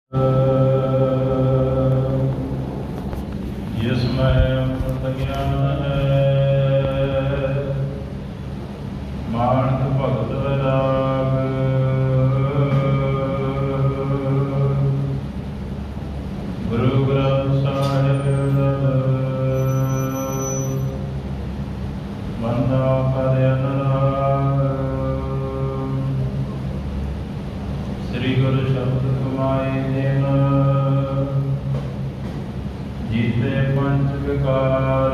जिसमें अमृत ज्ञान है, मानक भगत वैराग। गुरु ग्रंथ साहिब बंदा कर अनुराग। श्री गुरु शब्द कमाए दिन, जीते पंच विकार।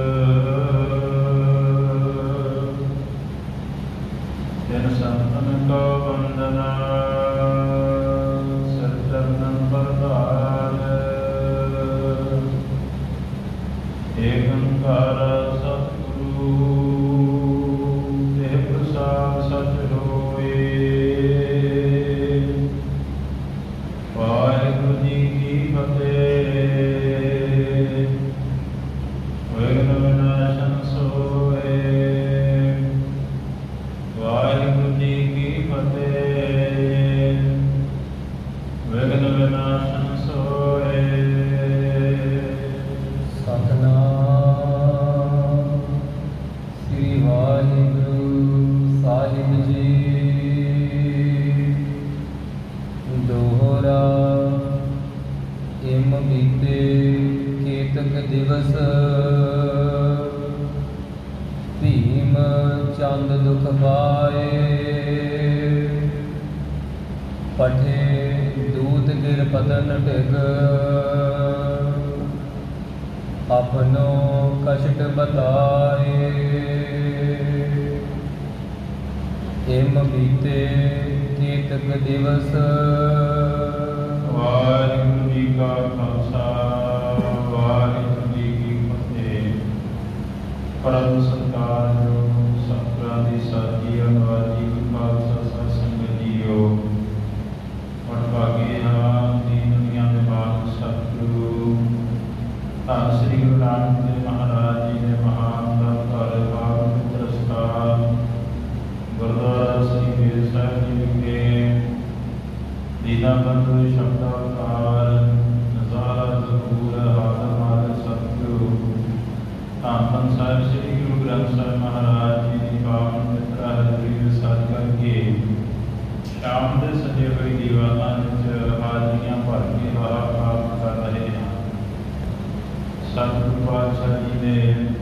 तिन संतन का वंदना, सिर चरणन प्रधान। एक ओंकार सतगुरु, तेह प्रसाद सच होए। वाहिगुरु जी की फतेह। विघ्न विनाशन सोए। वाहिगुरु जी की फतेह। विघ्न विनाशन सोए। सतनाम श्री वाहिगुरु साहिब जी। दोहरा इम बीते केतक दिवस, भीम चंद दुख पाए। पठे दूत गिर पतन टिग, अपनो कष्ट बताए। इम बीते केतक दिवस। वाहिगुरु जी का खालसा, वाहिगुरु जी की फतेह। परम सत्कारयोग सतगुਰਾਂ ਦੀ ਸਾਜੀ ਅਨਵਾਜੀ ਖਾਲਸਾ ਸਤ ਸੰਗਤ ਜੀਓ। ਵਡਭਾਗੇ ਹਾਂ ਦੀਨ ਦੁਨੀਆਂ ਦੇ ਮਾਲਕ ਸਤਿਗੁਰੂ ਧੰਨ ਸ੍ਰੀ ਗੁਰੂ ਨਾਨਕ ਦੇਵ ਮਹਾਰਾਜ ਜੀ ਦੇ ਮਹਾਨ ਦਾਤਾਰ ਪਾਵਨ ਪਵਿੱਤਰ ਸਥਾਨ ਗੁਰਦੁਆਰਾ ਸ੍ਰੀ ਬੇਰ ਸਾਹਿਬ ਜੀ ਵਿਖੇ ਦੀਨਾਬੰਧੂ ਸ਼ਬਦਾਵਤਾਰ ਨਜ਼ਾਰਾ ਜ਼ਹੂਰ ਹਾਜ਼ਰ ਨਾਜ਼ਰ ਸਤਿਗੁਰੂ ਧੰਨ ਧੰਨ ਸਾਹਿਬ ਸ੍ਰੀ ਗੁਰੂ ਗ੍ਰੰਥ ਸਾਹਿਬ ਮਹਾਰਾਜ ਜੀ ਦੀ ਪਾਵਨ ਪਵਿੱਤਰ ਹਾਜ਼ਰੀ ਵਿੱਚ ਸਾਧ ਕਰਕੇ ਸ਼ਾਮ ਦੇ ਸਜੇ ਹੋਏ ਦੀਵਾਨਾਂ ਵਿੱਚ ਹਾਜ਼ਰੀਆਂ ਭਰ ਕੇ ਵਾਹ ਪ੍ਰਾਪਤ ਕਰ ਰਹੇ ਹਾਂ। ਸਤਿਗੁਰੂ ਪਾਤਸ਼ਾਹ ਜੀ ਨੇ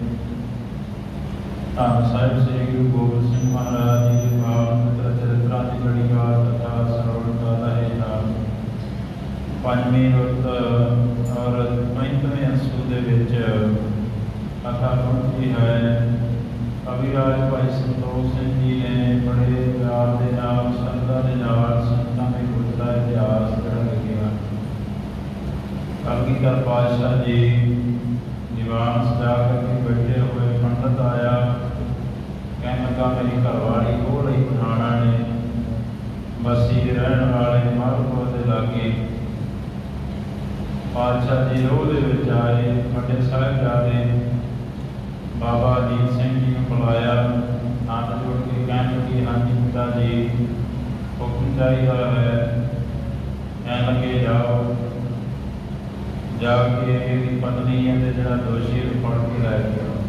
ਧੰਨ ਸਾਹਿਬ ਸ੍ਰੀ ਗੁਰੂ ਗੋਬਿੰਦ ਸਿੰਘ ਮਹਾਰਾਜ ਜੀ ਦੇ ਪਾਵਨ ਪਵਿੱਤਰ ਚਰਿਤਰਾਂ ਦੀ ਲੜੀਵਾਰ ਕਥਾ ਸਰਵਣ ਕਰ ਰਹੇ ਹਾਂ। ਪੰਜਵੀਂ ਰੁੱਤ ਔਰ 35ਵੇਂ ਅੰਸੂ ਦੇ ਵਿੱਚ ਕਥਾ ਪਹੁੰਚੀ ਹੈ। ਕਵਿਰਾਜ ਭਾਈ ਸੰਤੋਖ ਸਿੰਘ ਜੀ ਨੇ ਬੜੇ ਪਿਆਰ ਦੇ ਨਾਲ ਸ਼ਰਧਾ ਦੇ ਨਾਲ ਸੰਤਾਂ ਦੇ ਗੁਰੂ ਦਾ ਇਤਿਹਾਸ ਜਿਹੜਾ ਲਿਖਿਆ। ਕਲਗੀਧਰ ਪਾਤਸ਼ਾਹ ਜੀ ਦੀਵਾਨ ਸਜਾ ਕਰਕੇ ਬੈਠੇ ਹੋਏ ਪੰਡਤ ਆਇਆ, ਕਹਿਣ ਲੱਗਾ ਮੇਰੀ ਘਰਵਾਲੀ ਉਹ ਲਈ ਪਠਾਣਾ ਨੇ ਬਸੀ ਰਹਿਣ ਵਾਲੇ ਮਾਲਪੁਰ ਦੇ ਲਾਗੇ। ਪਾਤਸ਼ਾਹ ਜੀ ਰੋਹ ਦੇ ਵਿੱਚ ਆਏ, ਵੱਡੇ ਸਾਹਿਬਜ਼ਾਦੇ ਬਾਬਾ ਅਜੀਤ ਸਿੰਘ ਜੀ ਨੂੰ ਬੁਲਾਇਆ, ਹੱਥ ਜੋੜ ਕੇ ਕਹਿਣ ਲੱਗੇ ਹਾਂਜੀ ਪਿਤਾ ਜੀ ਹੁਕਮ ਚਾਹੀਦਾ ਹੈ। ਕਹਿਣ ਲੱਗੇ ਜਾਓ, ਜਾ ਕੇ ਇਹਦੀ ਪਤਨੀ ਅਤੇ ਜਿਹੜਾ ਦੋਸ਼ੀ ਨੂੰ ਫੜ ਕੇ ਲੈ ਕੇ ਆਓ।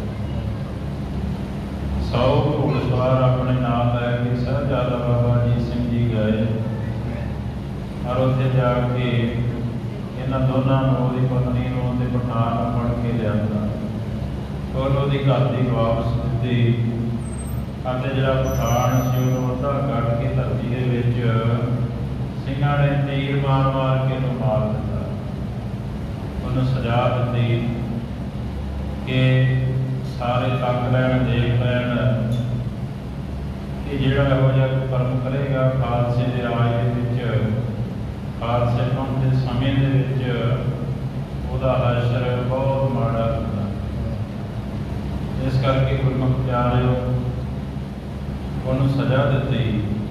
100 ਘੋੜਸਵਾਰ ਆਪਣੇ ਨਾਲ ਲੈ ਕੇ ਸਾਹਿਬਜ਼ਾਦਾ ਬਾਬਾ ਅਜੀਤ ਸਿੰਘ ਜੀ ਗਏ ਔਰ ਉੱਥੇ ਜਾ ਕੇ ਇਹਨਾਂ ਦੋਨਾਂ ਨੂੰ, ਉਹਦੀ ਪਤਨੀ ਨੂੰ ਅਤੇ ਪਠਾਨ ਨੂੰ ਫੜ ਕੇ ਲਿਆਂਦਾ ਔਰ ਉਹਦੀ ਘਰ ਦੀ ਵਾਪਸ ਦਿੱਤੀ ਅਤੇ ਜਿਹੜਾ ਪਠਾਨ ਸੀ ਉਹਨੂੰ ਅੱਧਾ ਕੱਢ ਕੇ ਧਰਤੀ ਦੇ ਵਿੱਚ ਸਿੰਘਾਂ ਨੇ ਤੀਰ ਮਾਰ ਮਾਰ ਕੇ ਉਹਨੂੰ ਮਾਰ ਦਿੱਤਾ। ਉਹਨੂੰ ਸਜ਼ਾ ਦਿੱਤੀ ਕਿ ਸਾਰੇ ਤੱਕ ਲੈਣ, ਦੇਖ ਲੈਣ ਕਿ ਜਿਹੜਾ ਇਹੋ ਜਿਹਾ ਕਰਮ ਕਰੇਗਾ ਖਾਲਸੇ ਦੇ ਰਾਜ ਦੇ ਵਿੱਚ, ਖਾਲਸੇ ਪੰਥ ਦੇ ਸਮੇਂ ਦੇ ਵਿੱਚ ਉਹਦਾ ਹਸ਼ਰ ਬਹੁਤ ਮਾੜਾ ਹੁੰਦਾ। ਇਸ ਕਰਕੇ ਗੁਰਮੁਖ ਪਿਆਰਿਓ ਉਹਨੂੰ ਸਜ਼ਾ ਦਿੱਤੀ।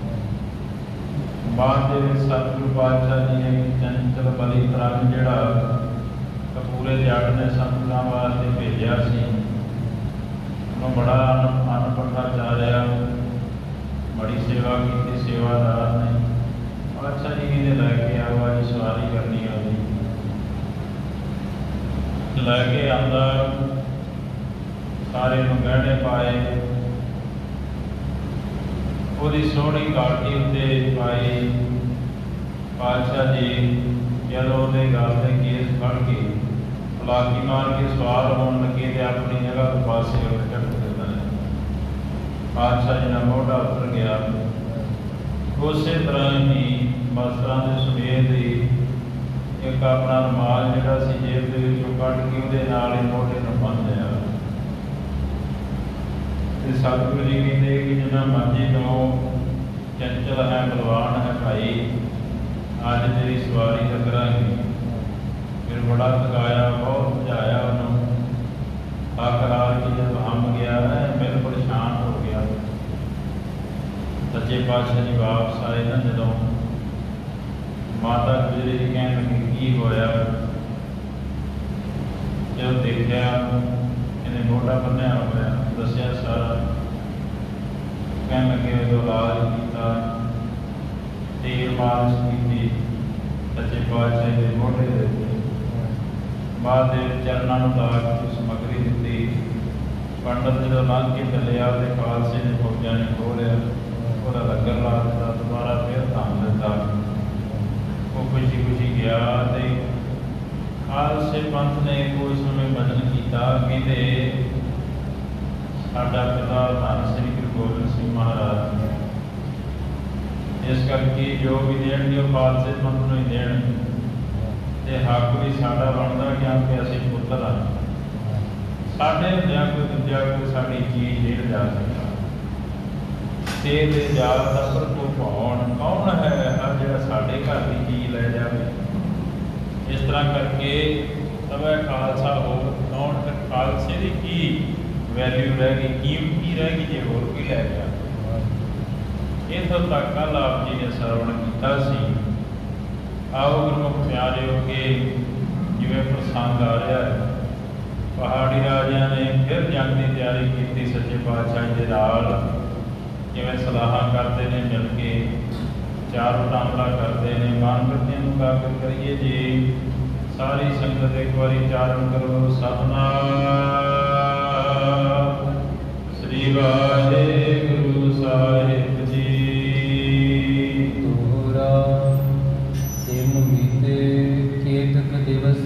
ਬਾਅਦ ਦੇ ਵਿੱਚ ਸਤਿਗੁਰੂ ਪਾਤਸ਼ਾਹ ਜੀ ਨੇ ਚੰਚਲ ਬਲੀ ਤਰੰਗ ਜਿਹੜਾ ਕਪੂਰੇ ਜੱਟ ਨੇ ਸੰਤਾਂ ਵਾਸਤੇ ਭੇਜਿਆ ਸੀ, ਉਹਨੂੰ ਬੜਾ ਅਨਪੜ੍ਹਾ ਚਾਰਿਆ, ਬੜੀ ਸੇਵਾ ਕੀਤੀ सेवादार ने। पातशाह जी ने लैके आओ जी सवारी कर लैके आंदा, सारे नूं गहने पाए, ਉਹਦੀ सोहनी काठी उत्ते पाई। पातशाह जी जदों ਉਹਦੇ गल ते केस फड़ के पलाकी मार के सवार होने लगे तो अपनी जगह तो पासे झट देता है। पातशाह जी का मोढ़ा उतर गया। उस तरह ही वस्त्रां के समेत ही एक अपना रुमाल जिहड़ा सी जेब दे विचों कढ के उहदे नाल ही मोढ़े नूं बन्न लिया। सतगुरु जी कहते कि जिन्ना मर्जी तो चंचल है बलवान है भाई, अज तेरी सवारी टकराएगी। फिर बड़ा थकाया, बहुत बुझाया उन्होंने, आखिरकार कि जब हम गया है बिल्कुल शांत हो गया। सच्चे पातशाह जी वापस आए ना जो माता गुजरी जी कहने लगी की होया, जो देखा इन्हें मोटा बन्या होया, दसिया सारा। कहने लगे जो इलाज किया, तेल मालिश की सच्चे पातशाह के मोढे दे उत्ते, बाद चरणों में ला के समग्री दी। पंडित जो लंघ के चलिया तो खालसे ने फौजा ने खोलिया, वह लंगर ला दिता, दोबारा फिर धाम दिता। वो खुशी खुशी गया तो खालसे पंथ ने कोई समय भजन किया, कहते साडा पिता धन श्री गुरु गोबिंद सिंह महाराज ने, इस करके जो भी देणगे खालसे पंथ नूं ही देणगे, ते हक भी साडा बनदा क्योंकि असीं पुत्तर हाँ। साडे हुंदिआं कोई दूजा कोई साडी चीज़ नहीं लिजा सकदा। ते ले जा सफर को कौन है जिहड़ा साडे घर की चीज़ लै जावे। इस तरह करके तबै खालसा हो कौन, फिर खालसे की की वैल्यू रह गई, कीमत की रह गई जो होर कोई लै गया। इत्थों तक कल आप जी ने श्रवण किया सी। आओ गुरमुख प्यारे हो के जिवें प्रसंग आ रहा है, पहाड़ी राजिਆਂ ने फिर जंग की तैयारी की सच्चे पातशाह के नाल, जिवें सलाह करते हैं मिल के, चार टामला करते हैं। मानवतियों को गाकर करिए जी, सारी संगत एक बार चारण करो। सतनाम श्री वाहिगुरु साहिब जी। तोहरा तिम बीते केतक दिवस,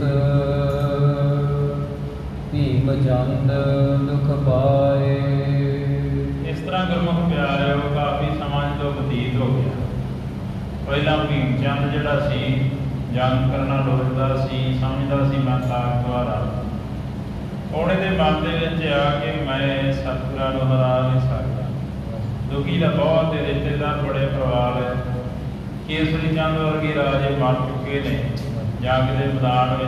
भीम चंद दुख पाए। इस तरह गुरमुख प्यारे हो काफ़ी समाज तो बतीत हो गया। पहला भीम चंद जिहड़ा सी जंग करना लोचदा सी, समझदा सी मैं ताकतवर हाँ। ਹੁਣ ਇਹਦੇ ਮਨ ਦੇ ਵਿੱਚ ਆ ਕਿ मैं सतगुਰਾਂ ਨੂੰ हरा नहीं सकता। दुखी का बहुत रिश्तेदार बड़े प्रभाव है। केसरी चंद वर्गे राजे मर चुके ने जंग के मैदान में।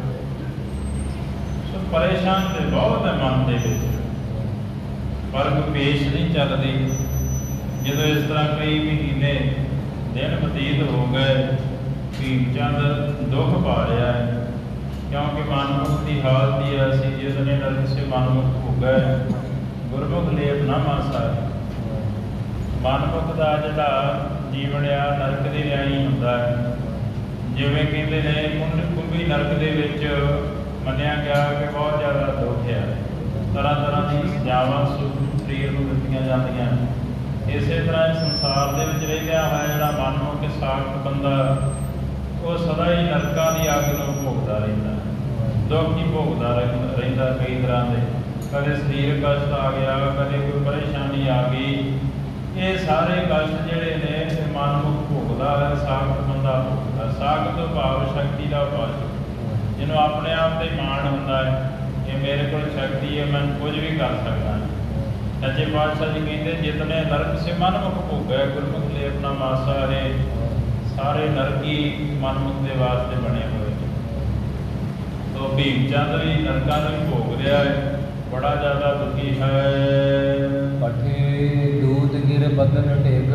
सो परेशान तो बहुत है मन के, पर कोई पेश नहीं चलती। जो इस तरह कई महीने दिन बतीत हो गए, भीम चंद दुख पा रहा है, क्योंकि मनमुख की हालत ही ऐसी जिसने नरक से मनमुख हो गए, गुरमुख लेप ना मासा। मनमुख का जोड़ा जीवन आ नरक के न्याई होंदा है। जिवें कहते हैं कुंभी नरक के विच मन्निया गया कि बहुत ज़्यादा दुख है, तरह तरह की सजावां शरीर को दित्तियां जांदियां। इस तरह संसार के विच रहिंदा होया जिहड़ा मनमुख साख्त बंदा वो सदा ही नरकां की अग नूं भोगदा रहिंदा, दुख ही भोगदा रहिंदा कई तरह के। कदे शरीर कष्ट आ गया, कदे कोई परेशानी आ गई। ये सारे कष्ट जिहड़े ने मनमुख भोगदा है, साख्त बंदा भोगदा। साख्त तो भाव शक्ति का भाव, जिन्हों अपने आप से माण हुंदा है कि मेरे को शक्ति है, मैं कुछ भी कर सकता। सच्चे पातशाह जी कहते जितने नरक से मनमुख भोगे, गुरमुख ले अपना मासा है। सारे नरकी मनमुख के वास्ते बने हुए। तो भीम चंद भी नरकों में भोग रहा है, बड़ा ज़्यादा दुखी है। पठे दूत गिर बदन टेग,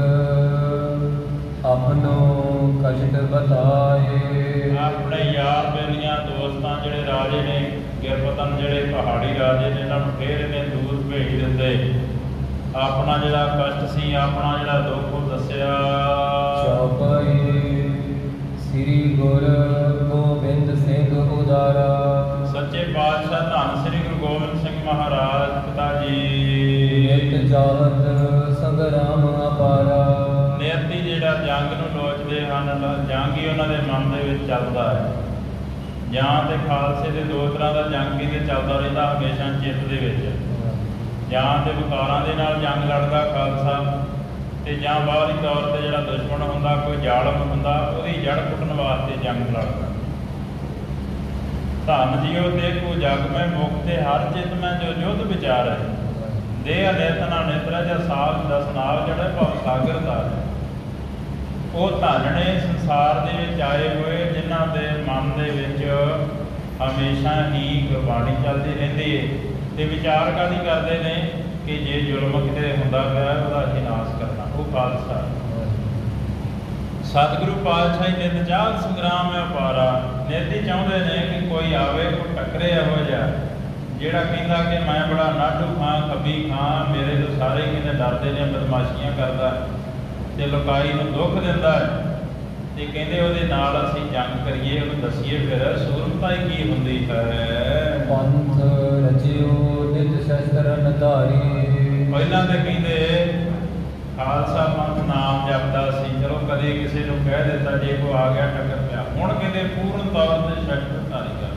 अपनो कष्ट बताए। अपने यार बेलियां दोस्तां जिहड़े राजे ने, गिरपतन जिहड़े पहाड़ी राजे ने, इन्हां नूं फिर इन्हें दूत भेज दिते। अपना जिहड़ा कष्ट सी, अपना जिहड़ा दुख वो दस्सिया। चौपाई श्री गुरु गोबिंद सिंह उदारा। सच्चे ਸੱਚੇ ਪਾਤਸ਼ਾਹ ਧੰਨ ਸ੍ਰੀ ਗੁਰੂ ਗੋਬਿੰਦ ਸਿੰਘ ਮਹਾਰਾਜ ਪਿਤਾ ਜੀ ਨਿਤ ਚਾਹਤ ਸੰਗਰਾਮ ਅਪਾਰਾ। ਨਿਯਤੀ ਜਿਹੜਾ ਜੰਗ ਨੂੰ ਲੋਚਦੇ ਹਨ, ਜੰਗ ਹੀ ਉਹਨਾਂ ਦੇ ਮਨ ਦੇ ਵਿੱਚ ਚੱਲਦਾ ਹੈ। ਜਾਂ ਤੇ ਖਾਲਸੇ ਦੇ ਦੋ ਤਰ੍ਹਾਂ ਦਾ ਜੰਗ ਕਿਤੇ ਚੱਲਦਾ ਰਹਿੰਦਾ ਹਮੇਸ਼ਾ ਚਿੱਤ ਦੇ ਵਿੱਚ, ਜਾਂ ਤੇ ਵਿਕਾਰਾਂ ਦੇ ਨਾਲ ਜੰਗ ਲੜਦਾ ਖਾਲਸਾ, ਤੇ ਜਾਂ ਬਾਹਰੀ ਤੌਰ ਤੇ ਜਿਹੜਾ ਦੁਸ਼ਮਣ ਹੁੰਦਾ, ਕੋਈ ਜ਼ਾਲਮ ਹੁੰਦਾ, ਉਹਦੀ ਜੜ ਪੁੱਟਣ ਵਾਸਤੇ ਜੰਗ ਲੜਦਾ। ਧੰਨ ਜੀਓ ਦੇਖੋ ਜਗ ਮੈਂ ਮੁਕਤੇ ਹਰ ਚਿਤ ਮੈਂ ਜੋ ਯੁੱਧ ਵਿਚਾਰ ਹੈ, ਦੇਹ ਅਨਿਤ ਨਾ ਨਿਤਰਾ ਜਾਂ ਸਾਗ ਦਸ ਨਾਗ ਜਿਹੜਾ ਭਵ ਸਾਗਰ ਦਾ ਹੈ। ਉਹ ਧੰਨ ਨੇ ਸੰਸਾਰ ਦੇ ਵਿੱਚ ਆਏ ਹੋਏ ਜਿਨ੍ਹਾਂ ਦੇ ਮਨ ਦੇ ਵਿੱਚ ਹਮੇਸ਼ਾ ਹੀ ਗੁਰਬਾਣੀ ਚੱਲਦੀ ਰਹਿੰਦੀ ਹੈ, ਤੇ ਵਿਚਾਰ ਕਾਹਦੀ ਕਰਦੇ ਨੇ ਕਿ ਜੇ ਜ਼ੁਲਮ ਕਿਤੇ ਹੁੰਦਾ ਪਿਆ ਉਹਦਾ ਅਸੀਂ ਨਾਸ਼ ਕਰਨਾ। ਉਹ ਖਾਲਸਾ ਸਤਿਗੁਰੂ ਪਾਤਸ਼ਾਹੀ ਨਿਤ ਚਾਹਤ ਸੰਗਰਾਮ ਹੈ ਅਪਾਰਾ। ਨਿਤ ਹੀ ਚਾਹੁੰਦੇ ਨੇ ਕਿ ਕੋਈ ਆਵੇ, ਕੋਈ ਟੱਕਰੇ ਇਹੋ ਜਿਹਾ ਜਿਹੜਾ ਕਹਿੰਦਾ ਕਿ ਮੈਂ ਬੜਾ ਨਾਢੂ ਖਾਂ ਖੱਬੀ ਖਾਂ, ਮੇਰੇ ਤੋਂ ਸਾਰੇ ਕਹਿੰਦੇ ਡਰਦੇ ਨੇ, ਬਦਮਾਸ਼ੀਆਂ ਕਰਦਾ ਤੇ ਲੋਕਾਈ ਨੂੰ ਦੁੱਖ ਦਿੰਦਾ ਹੈ, ਤੇ ਕਹਿੰਦੇ ਉਹਦੇ ਨਾਲ ਅਸੀਂ ਜੰਗ ਕਰੀਏ, ਉਹਨੂੰ ਦੱਸੀਏ ਫਿਰ ਸੂਰਮਤਾ ਹੀ ਕੀ ਹੁੰਦੀ ਹੈ। ਪੰਥ ਰਚਿਓ ਨਿਤ ਸ਼ਸਤਰਨ ਧਾਰੀ। ਪਹਿਲਾਂ ਤਾਂ ਕਹਿੰਦੇ ਖਾਲਸਾ ਪੰਥ ਨਾਮ ਜਪਦਾ ਸੀ, ਚਲੋ ਕਦੇ ਕਿਸੇ ਨੂੰ ਕਹਿ ਦਿੱਤਾ ਜੇ ਕੋਈ ਆ ਗਿਆ ਟੱਕਰ ਪਿਆ। ਹੁਣ ਕਹਿੰਦੇ ਪੂਰਨ ਤੌਰ ਤੇ ਸ਼ਸਤਰ ਧਾਰੀ ਕਰ,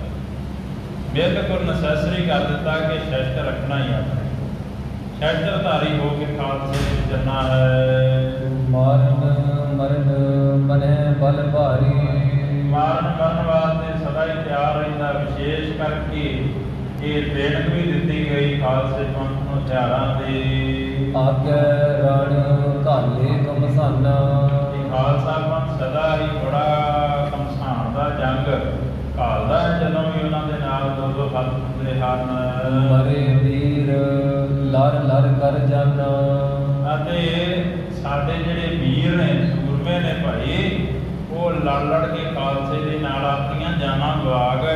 ਬਿਲਕੁਲ ਨੈਸੈਸਰੀ ਕਰ ਦਿੱਤਾ ਕਿ ਸ਼ਸਤਰ ਰੱਖਣਾ ਹੀ ਆਪਣੇ, ਸ਼ਸਤਰ ਧਾਰੀ ਹੋ ਕੇ ਖਾਲਸੇ ਵਿੱਚ ਚੱਲਣਾ ਹੈ। ਮਾਰਨ ਮਰਨ ਮਨੈ ਬਲ ਭਾਰੀ। ਮਾਰਨ ਮਰਨ ਵਾਸਤੇ ਸਦਾ ਹੀ ਤਿਆਰ ਰਹਿੰਦਾ। ਵਿਸ਼ੇਸ਼ ਕਰਕੇ ਇਹ ਬੇਨਤ ਵੀ ਦਿੱਤੀ ਗਈ ਖਾਲਸੇ ਪੰਥ ਨੂੰ ਹਥਿਆਰਾਂ ਦੀ। ਆਗੈ ਰਣ ਘਾਲੇ ਕਮਸਾਨਾ। ਇਹ ਖਾਲਸਾ ਪੰਥ ਸਦਾ ਹੀ ਬੜਾ ਕਮਸਾਨ ਦਾ ਜੰਗ ਘਾਲਦਾ ਹੈ, ਜਦੋਂ ਵੀ ਉਹਨਾਂ ਦੇ ਨਾਲ ਦੋ ਦੋ ਹੱਥ ਹੁੰਦੇ ਹਨ। ਮਰੇ ਵੀਰ ਲੜ ਲੜ ਕਰ ਜਾਨਾ। ਅਤੇ ਸਾਡੇ ਜਿਹੜੇ ਵੀਰ ਨੇ, ਸੂਰਮੇ ਨੇ ਭਾਈ, ਉਹ ਲੜ ਲੜ ਕੇ ਖਾਲਸੇ ਦੇ ਨਾਲ ਆਪਣੀਆਂ ਜਾਨਾਂ ਗਵਾ ਗਏ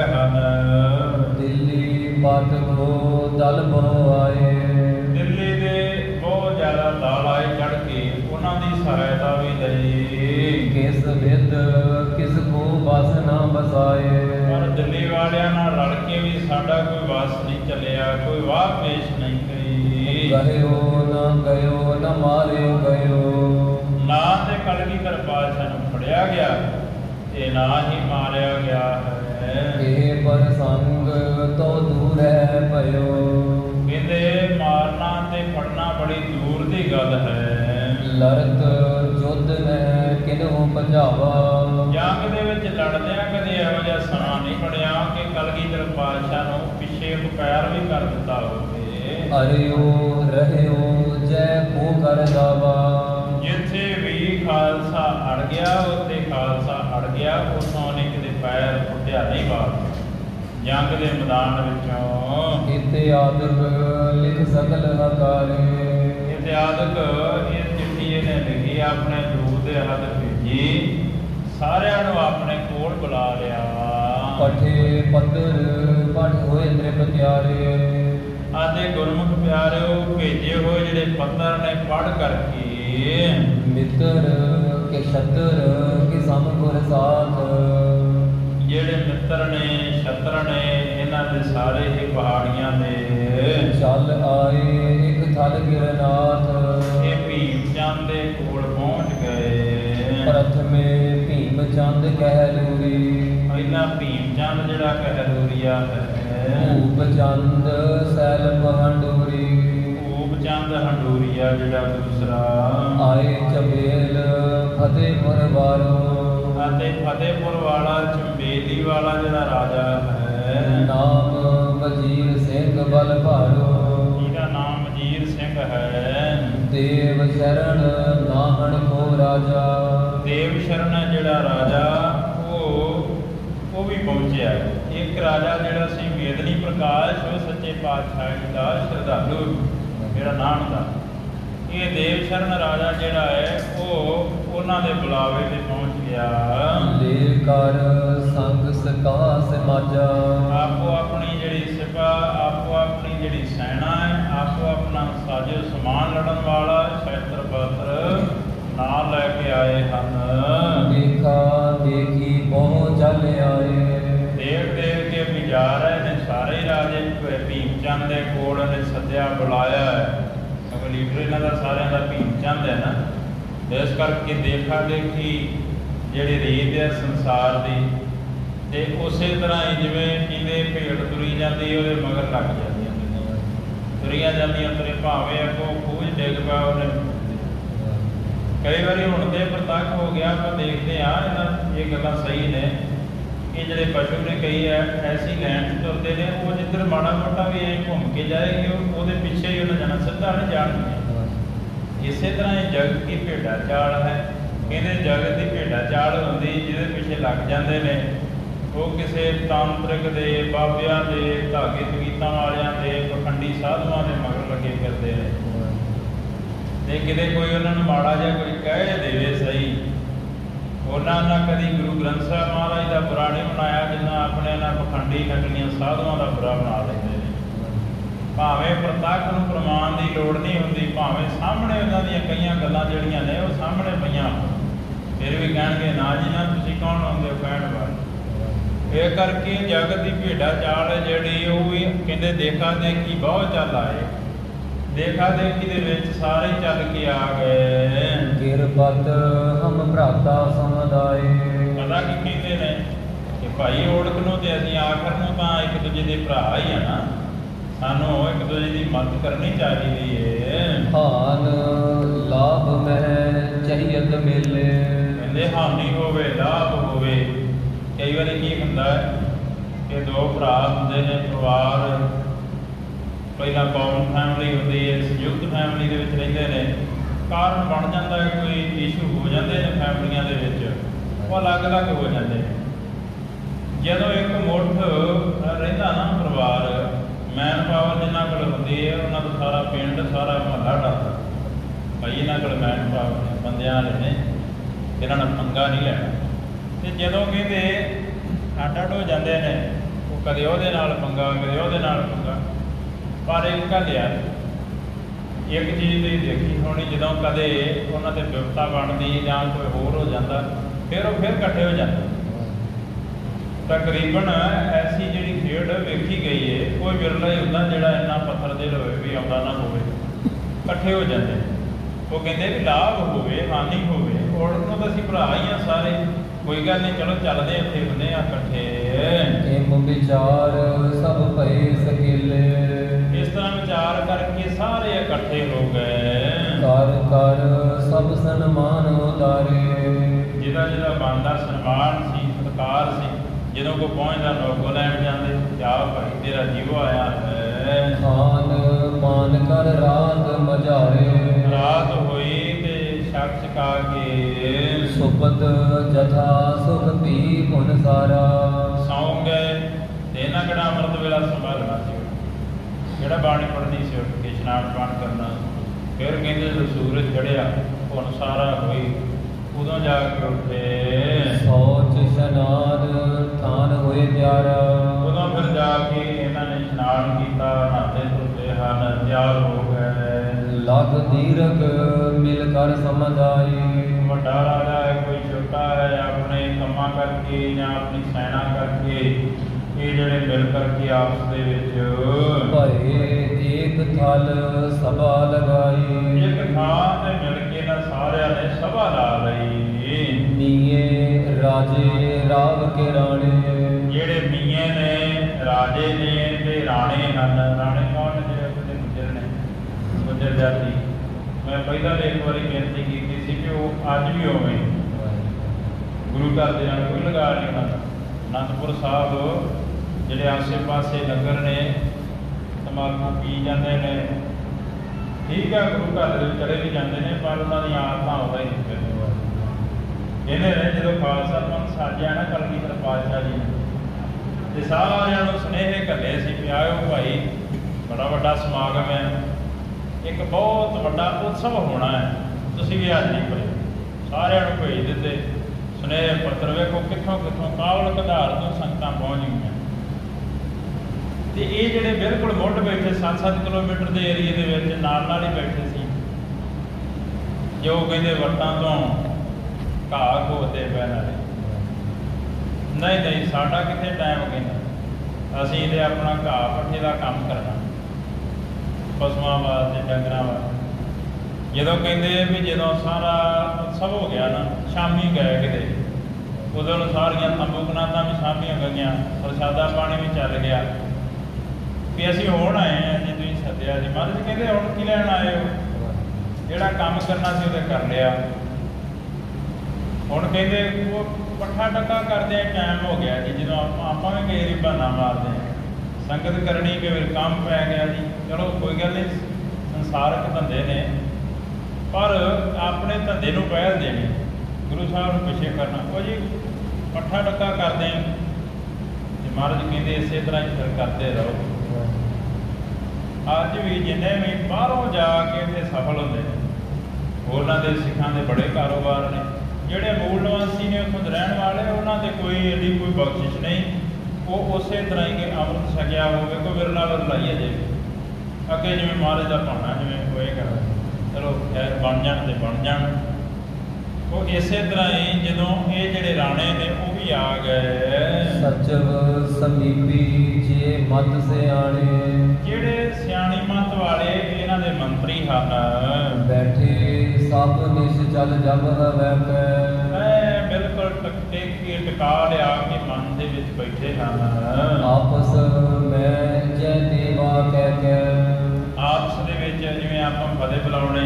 ਹਨ। ਦਿੱਲੀ ਪਤ ਕੋ ਦਲ ਬਹੁ ਆਏ। ਦਿੱਲੀ ਦੇ ਬਹੁਤ ਜ਼ਿਆਦਾ ਦਲ ਆਏ ਚੜ੍ਹ ਕੇ, ਉਹਨਾਂ ਦੀ ਸਹਾਇਤਾ ਵੀ ਲਈ। ਕਿਸ ਵਿਦ ਕਿਸ ਕੋ ਬਸ ਨਾ ਬਸਾਏ। ਪਰ ਦਿੱਲੀ ਵਾਲਿਆਂ ਨਾਲ ਰਲ ਕੇ ਵੀ ਸਾਡਾ ਕੋਈ ਵਸ ਨਹੀਂ ਚੱਲਿਆ, ਕੋਈ ਵਾਹ ਪੇਸ਼ ਨਹੀਂ ਗਈ। ਗਇਓ ਨਾ ਗਇਓ ਨਾ ਮਾਰਿਓ ਗਇਓ। ਨਾ ਤੇ ਕਲਗੀਧਰ ਪਾਤਸ਼ਾਹ ਨੂੰ ਫੜਿਆ ਗਿਆ ਤੇ ਨਾ ਹੀ ਮਾਰਿਆ ਗਿਆ ਹੈ। ਇਹ ਪਰ ਸੰਗ ਤੋ ਦੂਰ ਹੈ ਭਇਓ। ਕਹਿੰਦੇ ਮਾਰਨਾ ਤੇ ਫੜਨਾ ਬੜੀ ਦੂਰ ਦੀ ਗੱਲ ਹੈ। ਲੜਤ ਜੁੱਧ ਨੇ ਕਿਨਹੂ ਭਜਾਵਾ। ਜੰਗ ਦੇ ਵਿੱਚ ਲੜਦਿਆਂ ਕਦੇ ਇਹੋ ਜਿਹਾ ਸਮਾਂ ਨਹੀਂ ਬਣਿਆ ਕਿ ਕਲਗੀਧਰ ਪਾਤਸ਼ਾਹ ਨੂੰ ਪਿੱਛੇ ਪੈਰ ਵੀ ਕਰ ਦਿੱਤਾ ਹੋਵੇ। ਅਰਿਓ ਰਹਿਓ ਜੈ ਕੋ ਕਰ ਦਾਵਾ। ਜਿੱਥੇ ਵੀ ਖਾਲਸਾ ਅੜ ਗਿਆ ਉੱਥੇ ਖਾਲਸਾ ਅੜ ਗਿਆ, ਉੱਥੋਂ ਨੇ ਕਿਤੇ ਪੈਰ ਪੁੱਟਿਆ ਨਹੀਂ ਬਾਹਰ ਜੰਗ ਦੇ ਮੈਦਾਨ ਵਿੱਚੋਂ। ਇਤਿਆਦਿਕ ਲਿਖ ਸਕਲ ਹਕਾਰੇ। ਇਤਿਆਦਿਕ ਇਹ ਚਿੱਠੀ ਇਹਨੇ ਲਿਖੀ, ਆਪਣੇ ਦੂਤ ਦੇ ਹੱਥ ਭੇਜੀ, ਸਾਰਿਆਂ ਨੂੰ ਆਪਣੇ ਕੋਲ ਬੁਲਾ ਲਿਆ। ਪਠੇ ਪੱਤਰ ਪਠ ਹੋਏ ਤ੍ਰਿਪ ਤਿਆਰੇ। ਆਦੇ ਗੁਰਮੁਖ ਪਿਆਰਿਓ, ਭੇਜੇ ਹੋਏ ਜਿਹੜੇ ਪੱਤਰ ਨੇ ਪੜ੍ਹ ਕਰਕੇ ਮਿੱਤਰ ਕੇ ਛਤਰ ਕੇ ਸਮ ਗੁਰ ਸਾਥ। ਜਿਹੜੇ ਮਿੱਤਰ ਨੇ ਛਤਰ ਨੇ ਇਹਨਾਂ ਦੇ ਸਾਰੇ ਹੀ ਪਹਾੜੀਆਂ ਦੇ ਚੱਲ ਆਏ ਇੱਕ ਥਲ ਗਿਰਨਾਥ। ਇਹ ਭੀਮ ਚੰਦ ਦੇ ਕੋਲ ਪਹੁੰਚ ਗਏ। ਪ੍ਰਥਮੇ ਭੀਮ ਚੰਦ ਕਹਿਲੂਰੀ। ਪਹਿਲਾਂ ਭੀਮ ਚੰਦ ਜਿਹੜਾ ਕਹਿਲੂਰੀਆ ਹੈ। ਭੂਪ ਚੰਦ ਸੈਲ ਪਹੰਡੂਰੀ। ਭੂਪ ਚੰਦ ਹੰਡੂਰੀਆ ਜਿਹੜਾ ਦੂਸਰਾ। ਆਏ ਚਬੇਲ ਫਤਿਹਪੁਰ ਵਾਲੋ। ਅਤੇ ਫਤਿਹਪੁਰ ਵਾਲਾ ਚੰਬੇਲੀ ਵਾਲਾ ਜਿਹੜਾ ਰਾਜਾ ਹੈ। ਨਾਮ ਵਜ਼ੀਰ ਸਿੰਘ ਬਲ ਭਾਰੋ। ਜਿਹਦਾ ਨਾਮ ਵਜ਼ੀਰ ਸਿੰਘ ਹੈ। ਦੇਵ ਸ਼ਰਨ ਨਾਹਣ ਕੋ ਰਾਜਾ। ਦੇਵ ਸ਼ਰਨ ਜਿਹੜਾ ਰਾਜਾ ਉਹ ਵੀ ਪਹੁੰਚਿਆ। ਇੱਕ ਰਾਜਾ ਜਿਹੜਾ ਸੀ ਵੇਦਨੀ ਪ੍ਰਕਾਸ਼, ਉਹ ਸੱਚੇ ਪਾਤਸ਼ਾਹ ਦਾ ਸ਼ਰਧਾਲੂ ਜਿਹੜਾ ਨਾਮ ਦਾ। ਇਹ ਦੇਵ ਸ਼ਰਨ ਰਾਜਾ ਜਿਹੜਾ ਹੈ ਉਹ ਉਹਨਾਂ ਦੇ ਬੁਲਾਵੇ ਤੇ ਪਹੁੰਚ ਗਿਆ। ਲੈ ਕਰ ਸੰਗ ਸਕਾ ਸਮਾਜਾ। ਆਪੋ ਆਪਣੀ ਜਿਹੜੀ ਸਿਪਾ, ਆਪੋ ਆਪਣੀ ਜਿਹੜੀ ਸੈਨਾ ਹੈ, ਆਪੋ ਆਪਣਾ ਸਾਜੋ ਸਮਾਨ ਲੜਨ ਵਾਲਾ ਸ਼ਸਤਰ ਪੱਤਰ ਨਾਲ ਲੈ ਕੇ ਆਏ ਹਨ। ਦੇਖਾ ਦੇਖੀ ਬਹੁ ਚੱਲ ਆਏ। ਦੇਖ ਦੇਖ ਕੇ ਵੀ ਜਾ ਰਹੇ ਨੇ ਸਾਰੇ ਭੀਮ ਚੰਦ ਦੇ ਕੋਲ ਇਹਨੇ ਸੱਦਿਆ ਬੁਲਾਇਆ ਹੈ, ਕਿਉਂਕਿ ਲੀਡਰ ਇਹਨਾਂ ਦਾ ਸਾਰਿਆਂ ਦਾ ਭੀਮ ਚੰਦ ਹੈ ਨਾ। ਇਸ ਕਰਕੇ ਦੇਖਾ ਦੇਖੀ ਜਿਹੜੀ ਰੀਤ ਹੈ ਸੰਸਾਰ ਦੀ, ਤੇ ਉਸੇ ਤਰ੍ਹਾਂ ਹੀ ਜਿਵੇਂ ਕਹਿੰਦੇ ਭੇਡ ਤੁਰੀ ਜਾਂਦੀ ਉਹਦੇ ਮਗਰ ਲੱਗ ਜਾਂਦੀਆਂ ਦੁਨੀਆਂ, ਤੁਰੀਆਂ ਜਾਂਦੀਆਂ ਤੇਰੇ ਭਾਵੇਂ ਅੱਗੋਂ ਖੂਜ ਡਿੱਗ ਪਿਆ ਉਹਨੇ। ਕਈ ਵਾਰੀ ਹੁਣ ਤੇ ਪ੍ਰਤੱਖ ਹੋ ਗਿਆ, ਆਪਾਂ ਦੇਖਦੇ ਹਾਂ ਇਹਨਾਂ ਇਹ ਗੱਲਾਂ ਸਹੀ ਨੇ ਕਿ ਜਿਹੜੇ ਪਸ਼ੂ ਨੇ ਕਈ ਐਸੀ ਲੈਣ 'ਚ ਤੁਰਦੇ ਨੇ, ਉਹ ਜਿੱਧਰ ਮਾੜਾ ਮੋਟਾ ਵੀ ਐਂ ਘੁੰਮ ਕੇ ਜਾਏਗੀ ਉਹਦੇ ਪਿੱਛੇ ਹੀ ਉਹਨੇ ਜਾਣਾ, ਸਿੱਧਾ ਨਹੀਂ ਜਾਣਗੇ। ਇਸੇ ਤਰ੍ਹਾਂ ਇਹ ਜਗਤ ਦੀ ਭੇਡਾ ਚਾਲ ਹੈ। ਕਹਿੰਦੇ ਜਗਤ ਦੀ ਭੇਡਾ ਚਾਲ ਹੁੰਦੀ ਜਿਹਦੇ ਪਿੱਛੇ ਲੱਗ ਜਾਂਦੇ ਨੇ, ਉਹ ਕਿਸੇ ਤਾਂਤਰਿਕ ਦੇ, ਬਾਬਿਆਂ ਦੇ, ਧਾਗੇ ਤਵੀਤਾਂ ਵਾਲਿਆਂ ਦੇ, ਪਖੰਡੀ ਸਾਧੂਆਂ ਦੇ ਮਗਰ ਲੱਗੇ ਫਿਰਦੇ ਨੇ। ਤੇ ਕਿਤੇ ਕੋਈ ਉਹਨਾਂ ਨੂੰ ਮਾੜਾ ਜਿਹਾ ਕੋਈ ਕਹਿ ਦੇਵੇ ਸਹੀ, ਉਹਨਾਂ ਨਾਲ ਕਦੀ ਗੁਰੂ ਗ੍ਰੰਥ ਸਾਹਿਬ ਮਹਾਰਾਜ ਦਾ ਬੁਰਾ ਨਹੀਂ ਬਣਾਇਆ ਜਿੰਨਾ ਆਪਣੇ ਨਾਲ ਪਖੰਡੀ ਨਕਲੀਆਂ ਸਾਧੂਆਂ ਦਾ ਬੁਰਾ ਬਣਾ ਲੈਂਦੇ ਨੇ। ਭਾਵੇਂ ਪ੍ਰਤੱਖ ਨੂੰ ਪ੍ਰਮਾਣ ਦੀ ਲੋੜ ਨਹੀਂ ਹੁੰਦੀ, ਭਾਵੇਂ ਸਾਹਮਣੇ ਉਹਨਾਂ ਦੀਆਂ ਕਈਆਂ ਗੱਲਾਂ ਜਿਹੜੀਆਂ ਨੇ ਉਹ ਸਾਹਮਣੇ ਪਈਆਂ, ਫਿਰ ਵੀ ਕਹਿਣਗੇ ਨਾ ਜੀ ਨਾ, ਤੁਸੀਂ ਕੌਣ ਹੁੰਦੇ ਹੋ ਕਹਿਣ ਵਾਲੇ। ਇਹ ਕਰਕੇ ਜਗਤ ਦੀ ਭੇਡਾ ਚਾਲ ਹੈ ਜਿਹੜੀ, ਉਹ ਵੀ ਕਹਿੰਦੇ ਦੇਖਾ ਦੇਖੀ ਬਹੁਤ ਚੱਲ ਆਏ। ਦੇਖਾ ਦੇਖੀ ਦੇ ਵਿੱਚ ਸਾਰੇ ਚੱਲ ਕੇ ਆ ਗਏ। ਕਿਰਪਤ ਹਮ ਭਰਾਤਾ ਸਮੁਦਾਇ। ਪਤਾ ਕੀ ਕਹਿੰਦੇ ਨੇ ਕਿ ਭਾਈ ਓੜਕ ਨੂੰ ਤੇ ਅਸੀਂ ਆਖਰ ਨੂੰ ਤਾਂ ਇੱਕ ਦੂਜੇ ਦੇ ਭਰਾ ਹੀ ਆ ਨਾ, ਸਾਨੂੰ ਇੱਕ ਦੂਜੇ ਦੀ ਮਦਦ ਕਰਨੀ ਚਾਹੀਦੀ ਹੈ। ਹਾਨ ਲਾਭ ਮਹਿ ਚਹੀਅਤ ਮੇਲੇ। ਕਹਿੰਦੇ ਹਾਨੀ ਹੋਵੇ ਲਾਭ ਹੋਵੇ। ਕਈ ਵਾਰੀ ਕੀ ਹੁੰਦਾ ਹੈ ਕਿ ਦੋ ਭਰਾ ਹੁੰਦੇ ਨੇ, ਪਰਿਵਾਰ ਪਹਿਲਾਂ ਕੌਮਨ ਫੈਮਿਲੀ ਹੁੰਦੀ ਹੈ, ਸੰਯੁਕਤ ਫੈਮਿਲੀ ਦੇ ਵਿੱਚ ਰਹਿੰਦੇ ਨੇ, ਕਾਰਨ ਬਣ ਜਾਂਦਾ ਹੈ ਕੋਈ ਇਸ਼ੂ ਹੋ ਜਾਂਦੇ ਨੇ ਫੈਮਲੀਆਂ ਦੇ ਵਿੱਚ, ਉਹ ਅਲੱਗ-ਅਲੱਗ ਹੋ ਜਾਂਦੇ ਨੇ। ਜਦੋਂ ਇੱਕ ਮੁੱਠ ਰਹਿੰਦਾ ਨਾ ਪਰਿਵਾਰ, ਮੈਨ ਪਾਵਰ ਜਿਨ੍ਹਾਂ ਕੋਲ ਹੁੰਦੀ ਹੈ, ਉਹਨਾਂ ਦਾ ਸਾਰਾ ਪਿੰਡ ਸਾਰਾ ਮੁਹੱਲਾ ਡਰਦਾ ਭਾਈ ਇਹਨਾਂ ਕੋਲ ਮੈਨ ਪਾਵਰ ਨੇ, ਬੰਦਿਆਂ ਵਾਲੇ ਨੇ, ਇਹਨਾਂ ਨਾਲ ਪੰਗਾ ਨਹੀਂ ਲੈਣਾ। ਅਤੇ ਜਦੋਂ ਕਹਿੰਦੇ ਅੱਡ ਅੱਡ ਹੋ ਜਾਂਦੇ ਨੇ, ਉਹ ਕਦੇ ਉਹਦੇ ਨਾਲ ਪੰਗਾ, ਕਦੇ ਉਹਦੇ ਨਾਲ ਪੰਗਾ। ਪਰ ਇੱਕ ਗੱਲ ਯਾਰ, ਇੱਕ ਚੀਜ਼ ਦੀ ਦੇਖੀ ਹੋਣੀ, ਜਦੋਂ ਕਦੇ ਉਹਨਾਂ 'ਤੇ ਵਿਪਤਾ ਬਣਦੀ ਜਾਂ ਕੋਈ ਹੋਰ ਹੋ ਜਾਂਦਾ, ਫਿਰ ਉਹ ਫਿਰ ਇਕੱਠੇ ਹੋ ਜਾਂਦੇ। ਤਕਰੀਬਨ ਐਸੀ ਜਿਹੜੀ ਖੇਡ ਵੇਖੀ ਗਈ ਹੈ, ਕੋਈ ਵਿਰਲਾ ਹੀ ਹੁੰਦਾ ਜਿਹੜਾ ਇੰਨਾ ਪੱਥਰ ਦਿਲ ਹੋਵੇ ਵੀ ਆਉਂਦਾ ਨਾ ਹੋਵੇ, ਇਕੱਠੇ ਹੋ ਜਾਂਦੇ। ਉਹ ਕਹਿੰਦੇ ਵੀ ਲਾਭ ਹੋਵੇ ਹਾਨੀ ਹੋਵੇ, ਔਰਤ ਨੂੰ ਤਾਂ ਅਸੀਂ ਭਰਾ ਹੀ ਆ ਸਾਰੇ, ਕੋਈ ਗੱਲ ਨਹੀਂ, ਚਲੋ ਚੱਲਦੇ ਇੱਥੇ ਹੁੰਦੇ ਆ ਇਕੱਠੇ। ਏਮ ਵਿਚਾਰ ਸਭ ਭਏ ਸਕੇਲੇ। ਇਸ ਤਰ੍ਹਾਂ ਵਿਚਾਰ ਕਰਕੇ ਸਾਰੇ ਇਕੱਠੇ ਹੋ ਗਏ। ਕਰ ਕਰ ਸਭ ਸਨਮਾਨ ਉਤਾਰੇ। ਜਿਹਦਾ ਜਿਹਦਾ ਬਣਦਾ ਸਨਮਾਨ ਸੀ, ਸਤਿਕਾਰ ਸੀ, ਜਦੋਂ ਕੋਈ ਪਹੁੰਚਦਾ ਲੋਗੋ ਲੈਣ ਜਾਂਦੇ, ਕਿਆ ਭਾਈ ਤੇਰਾ ਜੀਵ ਆਇਆ ਹੈ। ਖਾਨ ਮਾਨ ਕਰ ਰਾਤ ਮਝਾਰੇ। ਰਾਤ ਹੋਈ ਤੇ ਛਕ ਛਕਾ ਕੇ ਸੁਪਤ ਜਥਾ ਸੁਖ ਪੀ ਪੁਨ ਸਾਰਾ। ਸੌਂ ਗਏ ਤੇ ਇਹਨਾਂ ਕਿਹੜਾ ਅੰਮ੍ਰਿਤ ਵੇਲਾ ਸੰਭਾਲਣਾ ਸੀ, ਕਿਹੜਾ ਬਾਣੀ ਪੜ੍ਹਨੀ ਸੀ, ਉੱਠ ਕੇ ਇਸ਼ਨਾਨ ਪਾਣ ਕਰਨਾ। ਫਿਰ ਕਹਿੰਦੇ ਜਦੋਂ ਸੂਰਜ ਚੜ੍ਹਿਆ ਹੁਣ ਸਾਰਾ ਹੋਈ, ਉਦੋਂ ਜਾ ਕੇ ਉੱਠੇ। ਸੋਚ ਇਸ਼ਨਾਨ ਥਾਨ ਹੋਏ ਪਿਆਰਾ। ਉਦੋਂ ਫਿਰ ਜਾ ਕੇ ਇਹਨਾਂ ਨੇ ਇਸ਼ਨਾਨ ਕੀਤਾ, ਨਹਾਤੇ ਧੋਤੇ ਹਨ, ਤਿਆਰ ਹੋ ਗਏ। ਲਗ ਦੀਰਘ ਮਿਲ ਕਰ ਸਮਝਾਈ। ਵੱਡਾ ਰਾਜਾ ਹੈ, ਕੋਈ ਛੋਟਾ ਹੈ, ਆਪਣੇ ਕੰਮਾਂ ਕਰਕੇ ਜਾਂ ਆਪਣੀ ਸੈਨਾ ਕਰਕੇ ਇਹ ਜਿਹੜੇ ਮਿਲ ਕਰਕੇ ਆਪਸ ਦੇ ਵਿੱਚ ਭਏ ਏਕ ਥਲ ਸਭਾ ਲਗਾਈ। ਇੱਕ ਥਾਂ ਤੇ ਮਿਲ ਕੇ ਨਾ ਸਾਰਿਆਂ ਨੇ ਸਭਾ ਲਾ ਲਈ। ਮੀਏ ਰਾਜੇ ਰਾਵ ਕੇ ਰਾਣੇ। ਜਿਹੜੇ ਮੀਏ ਨੇ, ਰਾਜੇ ਨੇ ਤੇ ਰਾਣੇ ਹਨ। ਰਾਣੇ ਕੌਣ ਨੇ? ਜਿਹੜੇ ਆਪਣੇ ਗੁੱਜਰ ਨੇ, ਗੁੱਜਰ ਜਾਤੀ। ਮੈਂ ਪਹਿਲਾਂ ਵੀ ਇੱਕ ਵਾਰੀ ਬੇਨਤੀ ਕੀਤੀ ਸੀ ਕਿ ਉਹ ਅੱਜ ਵੀ ਹੋਵੇ, ਗੁਰੂ ਘਰ ਦੇ ਨਾਲ ਕੋਈ ਲਗਾ ਨਹੀਂ ਉਹਨਾਂ ਦਾ। ਅਨੰਦਪੁਰ ਸਾਹਿਬ ਜਿਹੜੇ ਆਸੇ ਪਾਸੇ ਨਗਰ ਨੇ, ਤੰਬਾਕੂ ਪੀ ਜਾਂਦੇ ਨੇ, ਠੀਕ ਹੈ, ਗੁਰੂ ਘਰ ਦੇ ਵਿੱਚ ਚਲੇ ਵੀ ਜਾਂਦੇ ਨੇ, ਪਰ ਉਹਨਾਂ ਦੀਆਂ ਆਦਤਾਂ ਉਹਦਾ ਹੀ ਨਹੀਂ ਕਰਦੇ। ਇਹਨੇ ਨੇ ਜਦੋਂ ਖਾਲਸਾ ਪੰਥ ਸਾਜਿਆ ਨਾ ਕਲਗੀਧਰ ਪਾਤਸ਼ਾਹ ਜੀ ਨੇ, ਤੇ ਸਾਰਿਆਂ ਨੂੰ ਸੁਨੇਹੇ ਘੱਲੇ ਸੀ ਵੀ ਆਇਓ ਭਾਈ, ਬੜਾ ਵੱਡਾ ਸਮਾਗਮ ਹੈ, ਇੱਕ ਬਹੁਤ ਵੱਡਾ ਉਤਸਵ ਹੋਣਾ ਹੈ, ਤੁਸੀਂ ਵੀ ਹਾਜ਼ਰੀ ਭਰਿਓ। ਸਾਰਿਆਂ ਨੂੰ ਭੇਜ ਦਿੱਤੇ ਸੁਨੇਹੇ ਪੱਤਰ। ਵੇਖੋ ਕਿੱਥੋਂ ਕਿੱਥੋਂ ਕਾਬਲ ਕਧਾਰ ਤੋਂ ਸੰਗਤਾਂ ਪਹੁੰਚ ਗਈਆਂ। ਤੇ ਇਹ ਜਿਹੜੇ ਬਿਲਕੁਲ ਮੁੱਢ ਬੈਠੇ 7-7 ਕਿਲੋਮੀਟਰ ਦੇ ਏਰੀਏ ਦੇ ਵਿੱਚ ਨਾਲ ਨਾਲ ਹੀ ਬੈਠੇ ਸੀ, ਜੋ ਕਹਿੰਦੇ ਵਟਾਂ ਤੋਂ ਘਾਹ ਖੋਦੇ ਪੈਣ ਵਾਲੇ। ਨਹੀਂ ਨਹੀਂ, ਸਾਡਾ ਕਿੱਥੇ ਟਾਈਮ, ਕਹਿੰਦਾ ਅਸੀਂ ਤੇ ਆਪਣਾ ਘਾਹ ਪੱਠੇ ਦਾ ਕੰਮ ਕਰਨਾ, ਪਸ਼ੂਆਂ ਵਾਸਤੇ, ਡੰਗਰਾਂ ਵਾਸਤੇ। ਜਦੋਂ ਕਹਿੰਦੇ ਵੀ ਜਦੋਂ ਸਾਰਾ ਉਤਸਵ ਹੋ ਗਿਆ ਨਾ, ਸ਼ਾਮੀ ਗਏ ਕਿਤੇ, ਉਦੋਂ ਨੂੰ ਸਾਰੀਆਂ ਤੰਬੂ ਕਨਾਤਾਂ ਵੀ ਸਾਂਭੀਆਂ ਗਈਆਂ, ਪ੍ਰਸ਼ਾਦਾ ਪਾਣੀ ਵੀ ਚੱਲ ਗਿਆ ਵੀ ਅਸੀਂ ਹੁਣ ਆਏ ਹਾਂ ਜੀ, ਤੁਸੀਂ ਸੱਦਿਆ ਜੀ। ਮਹਾਰਾਜ ਕਹਿੰਦੇ ਹੁਣ ਕੀ ਲੈਣ ਆਏ ਹੋ? ਜਿਹੜਾ ਕੰਮ ਕਰਨਾ ਸੀ ਉਹਦੇ ਕਰ ਲਿਆ। ਹੁਣ ਕਹਿੰਦੇ ਉਹ ਪੱਠਾ ਟੱਕਾ ਕਰਦੇ ਟਾਈਮ ਹੋ ਗਿਆ ਜੀ, ਜਦੋਂ ਆਪਾਂ ਵੀ ਕਈ ਵਾਰੀ ਬਹਾਨਾ ਮਾਰਦੇ ਹਾਂ, ਸੰਗਤ ਕਰਨੀ ਕਈ ਵਾਰ ਕੰਮ ਪੈ ਗਿਆ ਜੀ, ਚਲੋ ਕੋਈ ਗੱਲ ਨਹੀਂ, ਸੰਸਾਰਕ ਧੰਦੇ ਨੇ, ਪਰ ਆਪਣੇ ਧੰਦੇ ਨੂੰ ਪਹਿਲ ਦੇਣੀ, ਗੁਰੂ ਸਾਹਿਬ ਨੂੰ ਪਿੱਛੇ ਕਰਨਾ। ਉਹ ਜੀ ਪੱਠਾ ਟੱਕਾ ਕਰਦੇ ਤੇ ਮਹਾਰਾਜ ਕਹਿੰਦੇ ਇਸੇ ਤਰ੍ਹਾਂ ਹੀ ਫਿਰ ਕਰਦੇ ਰਹੋ। ਅੱਜ ਵੀ ਜਿੰਨੇ ਵੀ ਬਾਹਰੋਂ ਜਾ ਕੇ ਇੱਥੇ ਸਫਲ ਹੁੰਦੇ ਨੇ, ਉਹਨਾਂ ਦੇ ਸਿੱਖਾਂ ਦੇ ਬੜੇ ਕਾਰੋਬਾਰ ਨੇ। ਜਿਹੜੇ ਮੂਲ ਨਿਵਾਸੀ ਨੇ ਉੱਥੋਂ ਦੇ ਰਹਿਣ ਵਾਲੇ, ਉਹਨਾਂ ਦੇ ਕੋਈ ਐਡੀ ਕੋਈ ਬਖਸ਼ਿਸ਼ ਨਹੀਂ, ਉਹ ਉਸੇ ਤਰ੍ਹਾਂ ਹੀ ਕਿ ਅੰਮ੍ਰਿਤ ਛਕਿਆ ਹੋਵੇ, ਕੋਈ ਵਿਰਲਾ ਵਿਰਲਾ ਹੀ ਅਜੇ ਅੱਗੇ ਜਿਵੇਂ ਮਹਾਰਾਜ ਦਾ ਭਾਣਾ ਜਿਵੇਂ ਹੋਏਗਾ, ਚਲੋ ਖੈਰ ਬਣ ਜਾਣ ਤੇ ਬਣ ਜਾਣ। ਉਹ ਇਸੇ ਤਰ੍ਹਾਂ ਹੀ ਜਦੋਂ ਇਹ ਜਿਹੜੇ ਰਾਣੇ ਨੇ ਉਹ ਵੀ ਆ ਗਏ। ਸਚਵ ਸਮੀਪੀ ਜੇ ਮਤ ਸਿਆਣੇ, ਜਿਹੜੇ ਸਿਆਣੀ ਮਤ ਵਾਲੇ ਇਹਨਾਂ ਦੇ ਮੰਤਰੀ ਹਨ, ਬੈਠੇ ਸਭ ਨਿਸ਼ਚਲ ਜਬ ਹਵੈ ਕੈ, ਬਿਲਕੁਲ ਟਿਕ ਟਿਕਾ ਲਿਆ ਕੇ ਮਨ ਦੇ ਵਿੱਚ ਬੈਠੇ ਹਨ। ਆਪਸ ਮੈਂ ਜੈ ਦੇਵਾ ਕਹਿ ਕੈ, ਆਪਸ ਦੇ ਵਿੱਚ ਜਿਵੇਂ ਆਪਾਂ ਫਤਿਹ ਬੁਲਾਉਣੇ,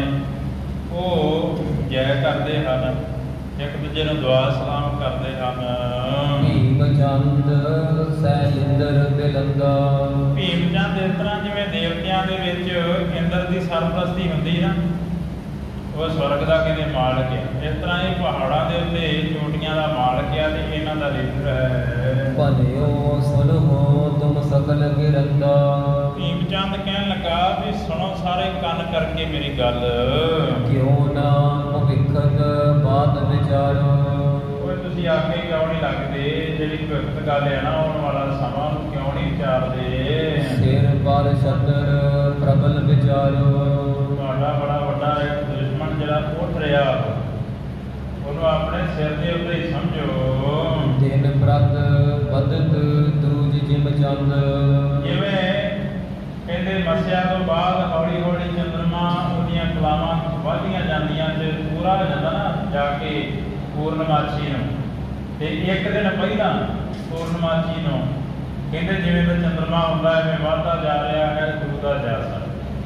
ਉਹ ਜੈ ਕਰਦੇ ਹਨ, ਇੱਕ ਦੂਜੇ ਨੂੰ ਦੁਆ ਸਲਾਮ ਕਰਦੇ ਹਨ। ਭੀਮ ਚੰਦ ਸੈਲਿੰਦਰ ਬਿਲੰਦਾ, ਭੀਮ ਚੰਦ ਇਸ ਤਰ੍ਹਾਂ ਜਿਵੇਂ ਦੇਵਤਿਆਂ ਦੇ ਵਿੱਚ ਇੰਦਰ ਦੀ ਸਰਪ੍ਰਸਤੀ ਹੁੰਦੀ ਨਾ, ਉਹ ਸਵਰਗ ਦਾ ਕਹਿੰਦੇ ਮਾਲਕ ਹੈ, ਇਸ ਤਰ੍ਹਾਂ ਇਹ ਪਹਾੜਾਂ ਦੇ ਉੱਤੇ ਚੋਟੀਆਂ ਦਾ ਮਾਲਕ ਹੈ ਤੇ ਇਹਨਾਂ ਦਾ ਲੀਡਰ ਹੈ। ਭਲਿਓ ਸੁਣੋ ਤੁਮ ਸਕਲ ਗਿਰੰਦਾ, ਭੀਮ ਚੰਦ ਕਹਿਣ ਲੱਗਾ ਵੀ ਸੁਣੋ ਸਾਰੇ ਕੰਨ ਕਰਕੇ ਮੇਰੀ ਗੱਲ, ਕਿਉਂ ਨਾ ਭਵਿੱਖਤ ਬਾਤ ਵਿਚਾਰੋ, ਓਏ ਤੁਸੀਂ ਆਖੇ ਕਿਉਂ ਨਹੀਂ ਲੱਗਦੇ, ਜਿਹੜੀ ਭਵਿੱਖਤ ਗੱਲ ਹੈ ਨਾ, ਆਉਣ ਵਾਲਾ ਸਮਾਂ ਨੂੰ ਕਿਉਂ ਨਹੀਂ ਵਿਚਾਰਦੇ। ਸਿਰ ਪਰ ਛਤਰ ਪ੍ਰਬਲ ਵਿਚਾਰੋ, ਤੁਹਾਡਾ ਬੜਾ ਵੱਡਾ ਇੱਕ ਦੁਸ਼ਮਣ ਜਿਹੜਾ ਉੱਠ ਰਿਹਾ, ਉਹਨੂੰ ਆਪਣੇ ਸਿਰ ਦੇ ਉੱਤੇ ਹੀ ਸਮਝੋ। ਦਿਨ ਪ੍ਰਤ ਬਦਤ ਦੂਜ ਜਿਮ ਚੰਦ, ਜਿਵੇਂ ਕਹਿੰਦੇ ਮੱਸਿਆ ਤੋਂ ਬਾਅਦ ਹੌਲੀ ਹੌਲੀ ਚੰਦਰਮਾ ਉਹਦੀਆਂ ਕਲਾਵਾਂ ਵੱਧਦੀਆਂ ਜਾਂਦੀਆਂ ਤੇ ਪੂਰਾ ਹੋ ਜਾਂਦਾ ਨਾ ਜਾ ਕੇ ਪੂਰਨਮਾਸ਼ੀ ਨੂੰ, ਤੇ ਇੱਕ ਦਿਨ ਪਹਿਲਾਂ ਪੂਰਨਮਾਸ਼ੀ ਨੂੰ ਕਹਿੰਦੇ ਜਿਵੇਂ ਦਾ ਚੰਦਰਮਾ ਹੁੰਦਾ ਹੈ ਐਵੇਂ ਵੱਧਦਾ ਜਾ ਰਿਹਾ ਹੈ ਗੁਰੂ ਦਾ ਜਸ,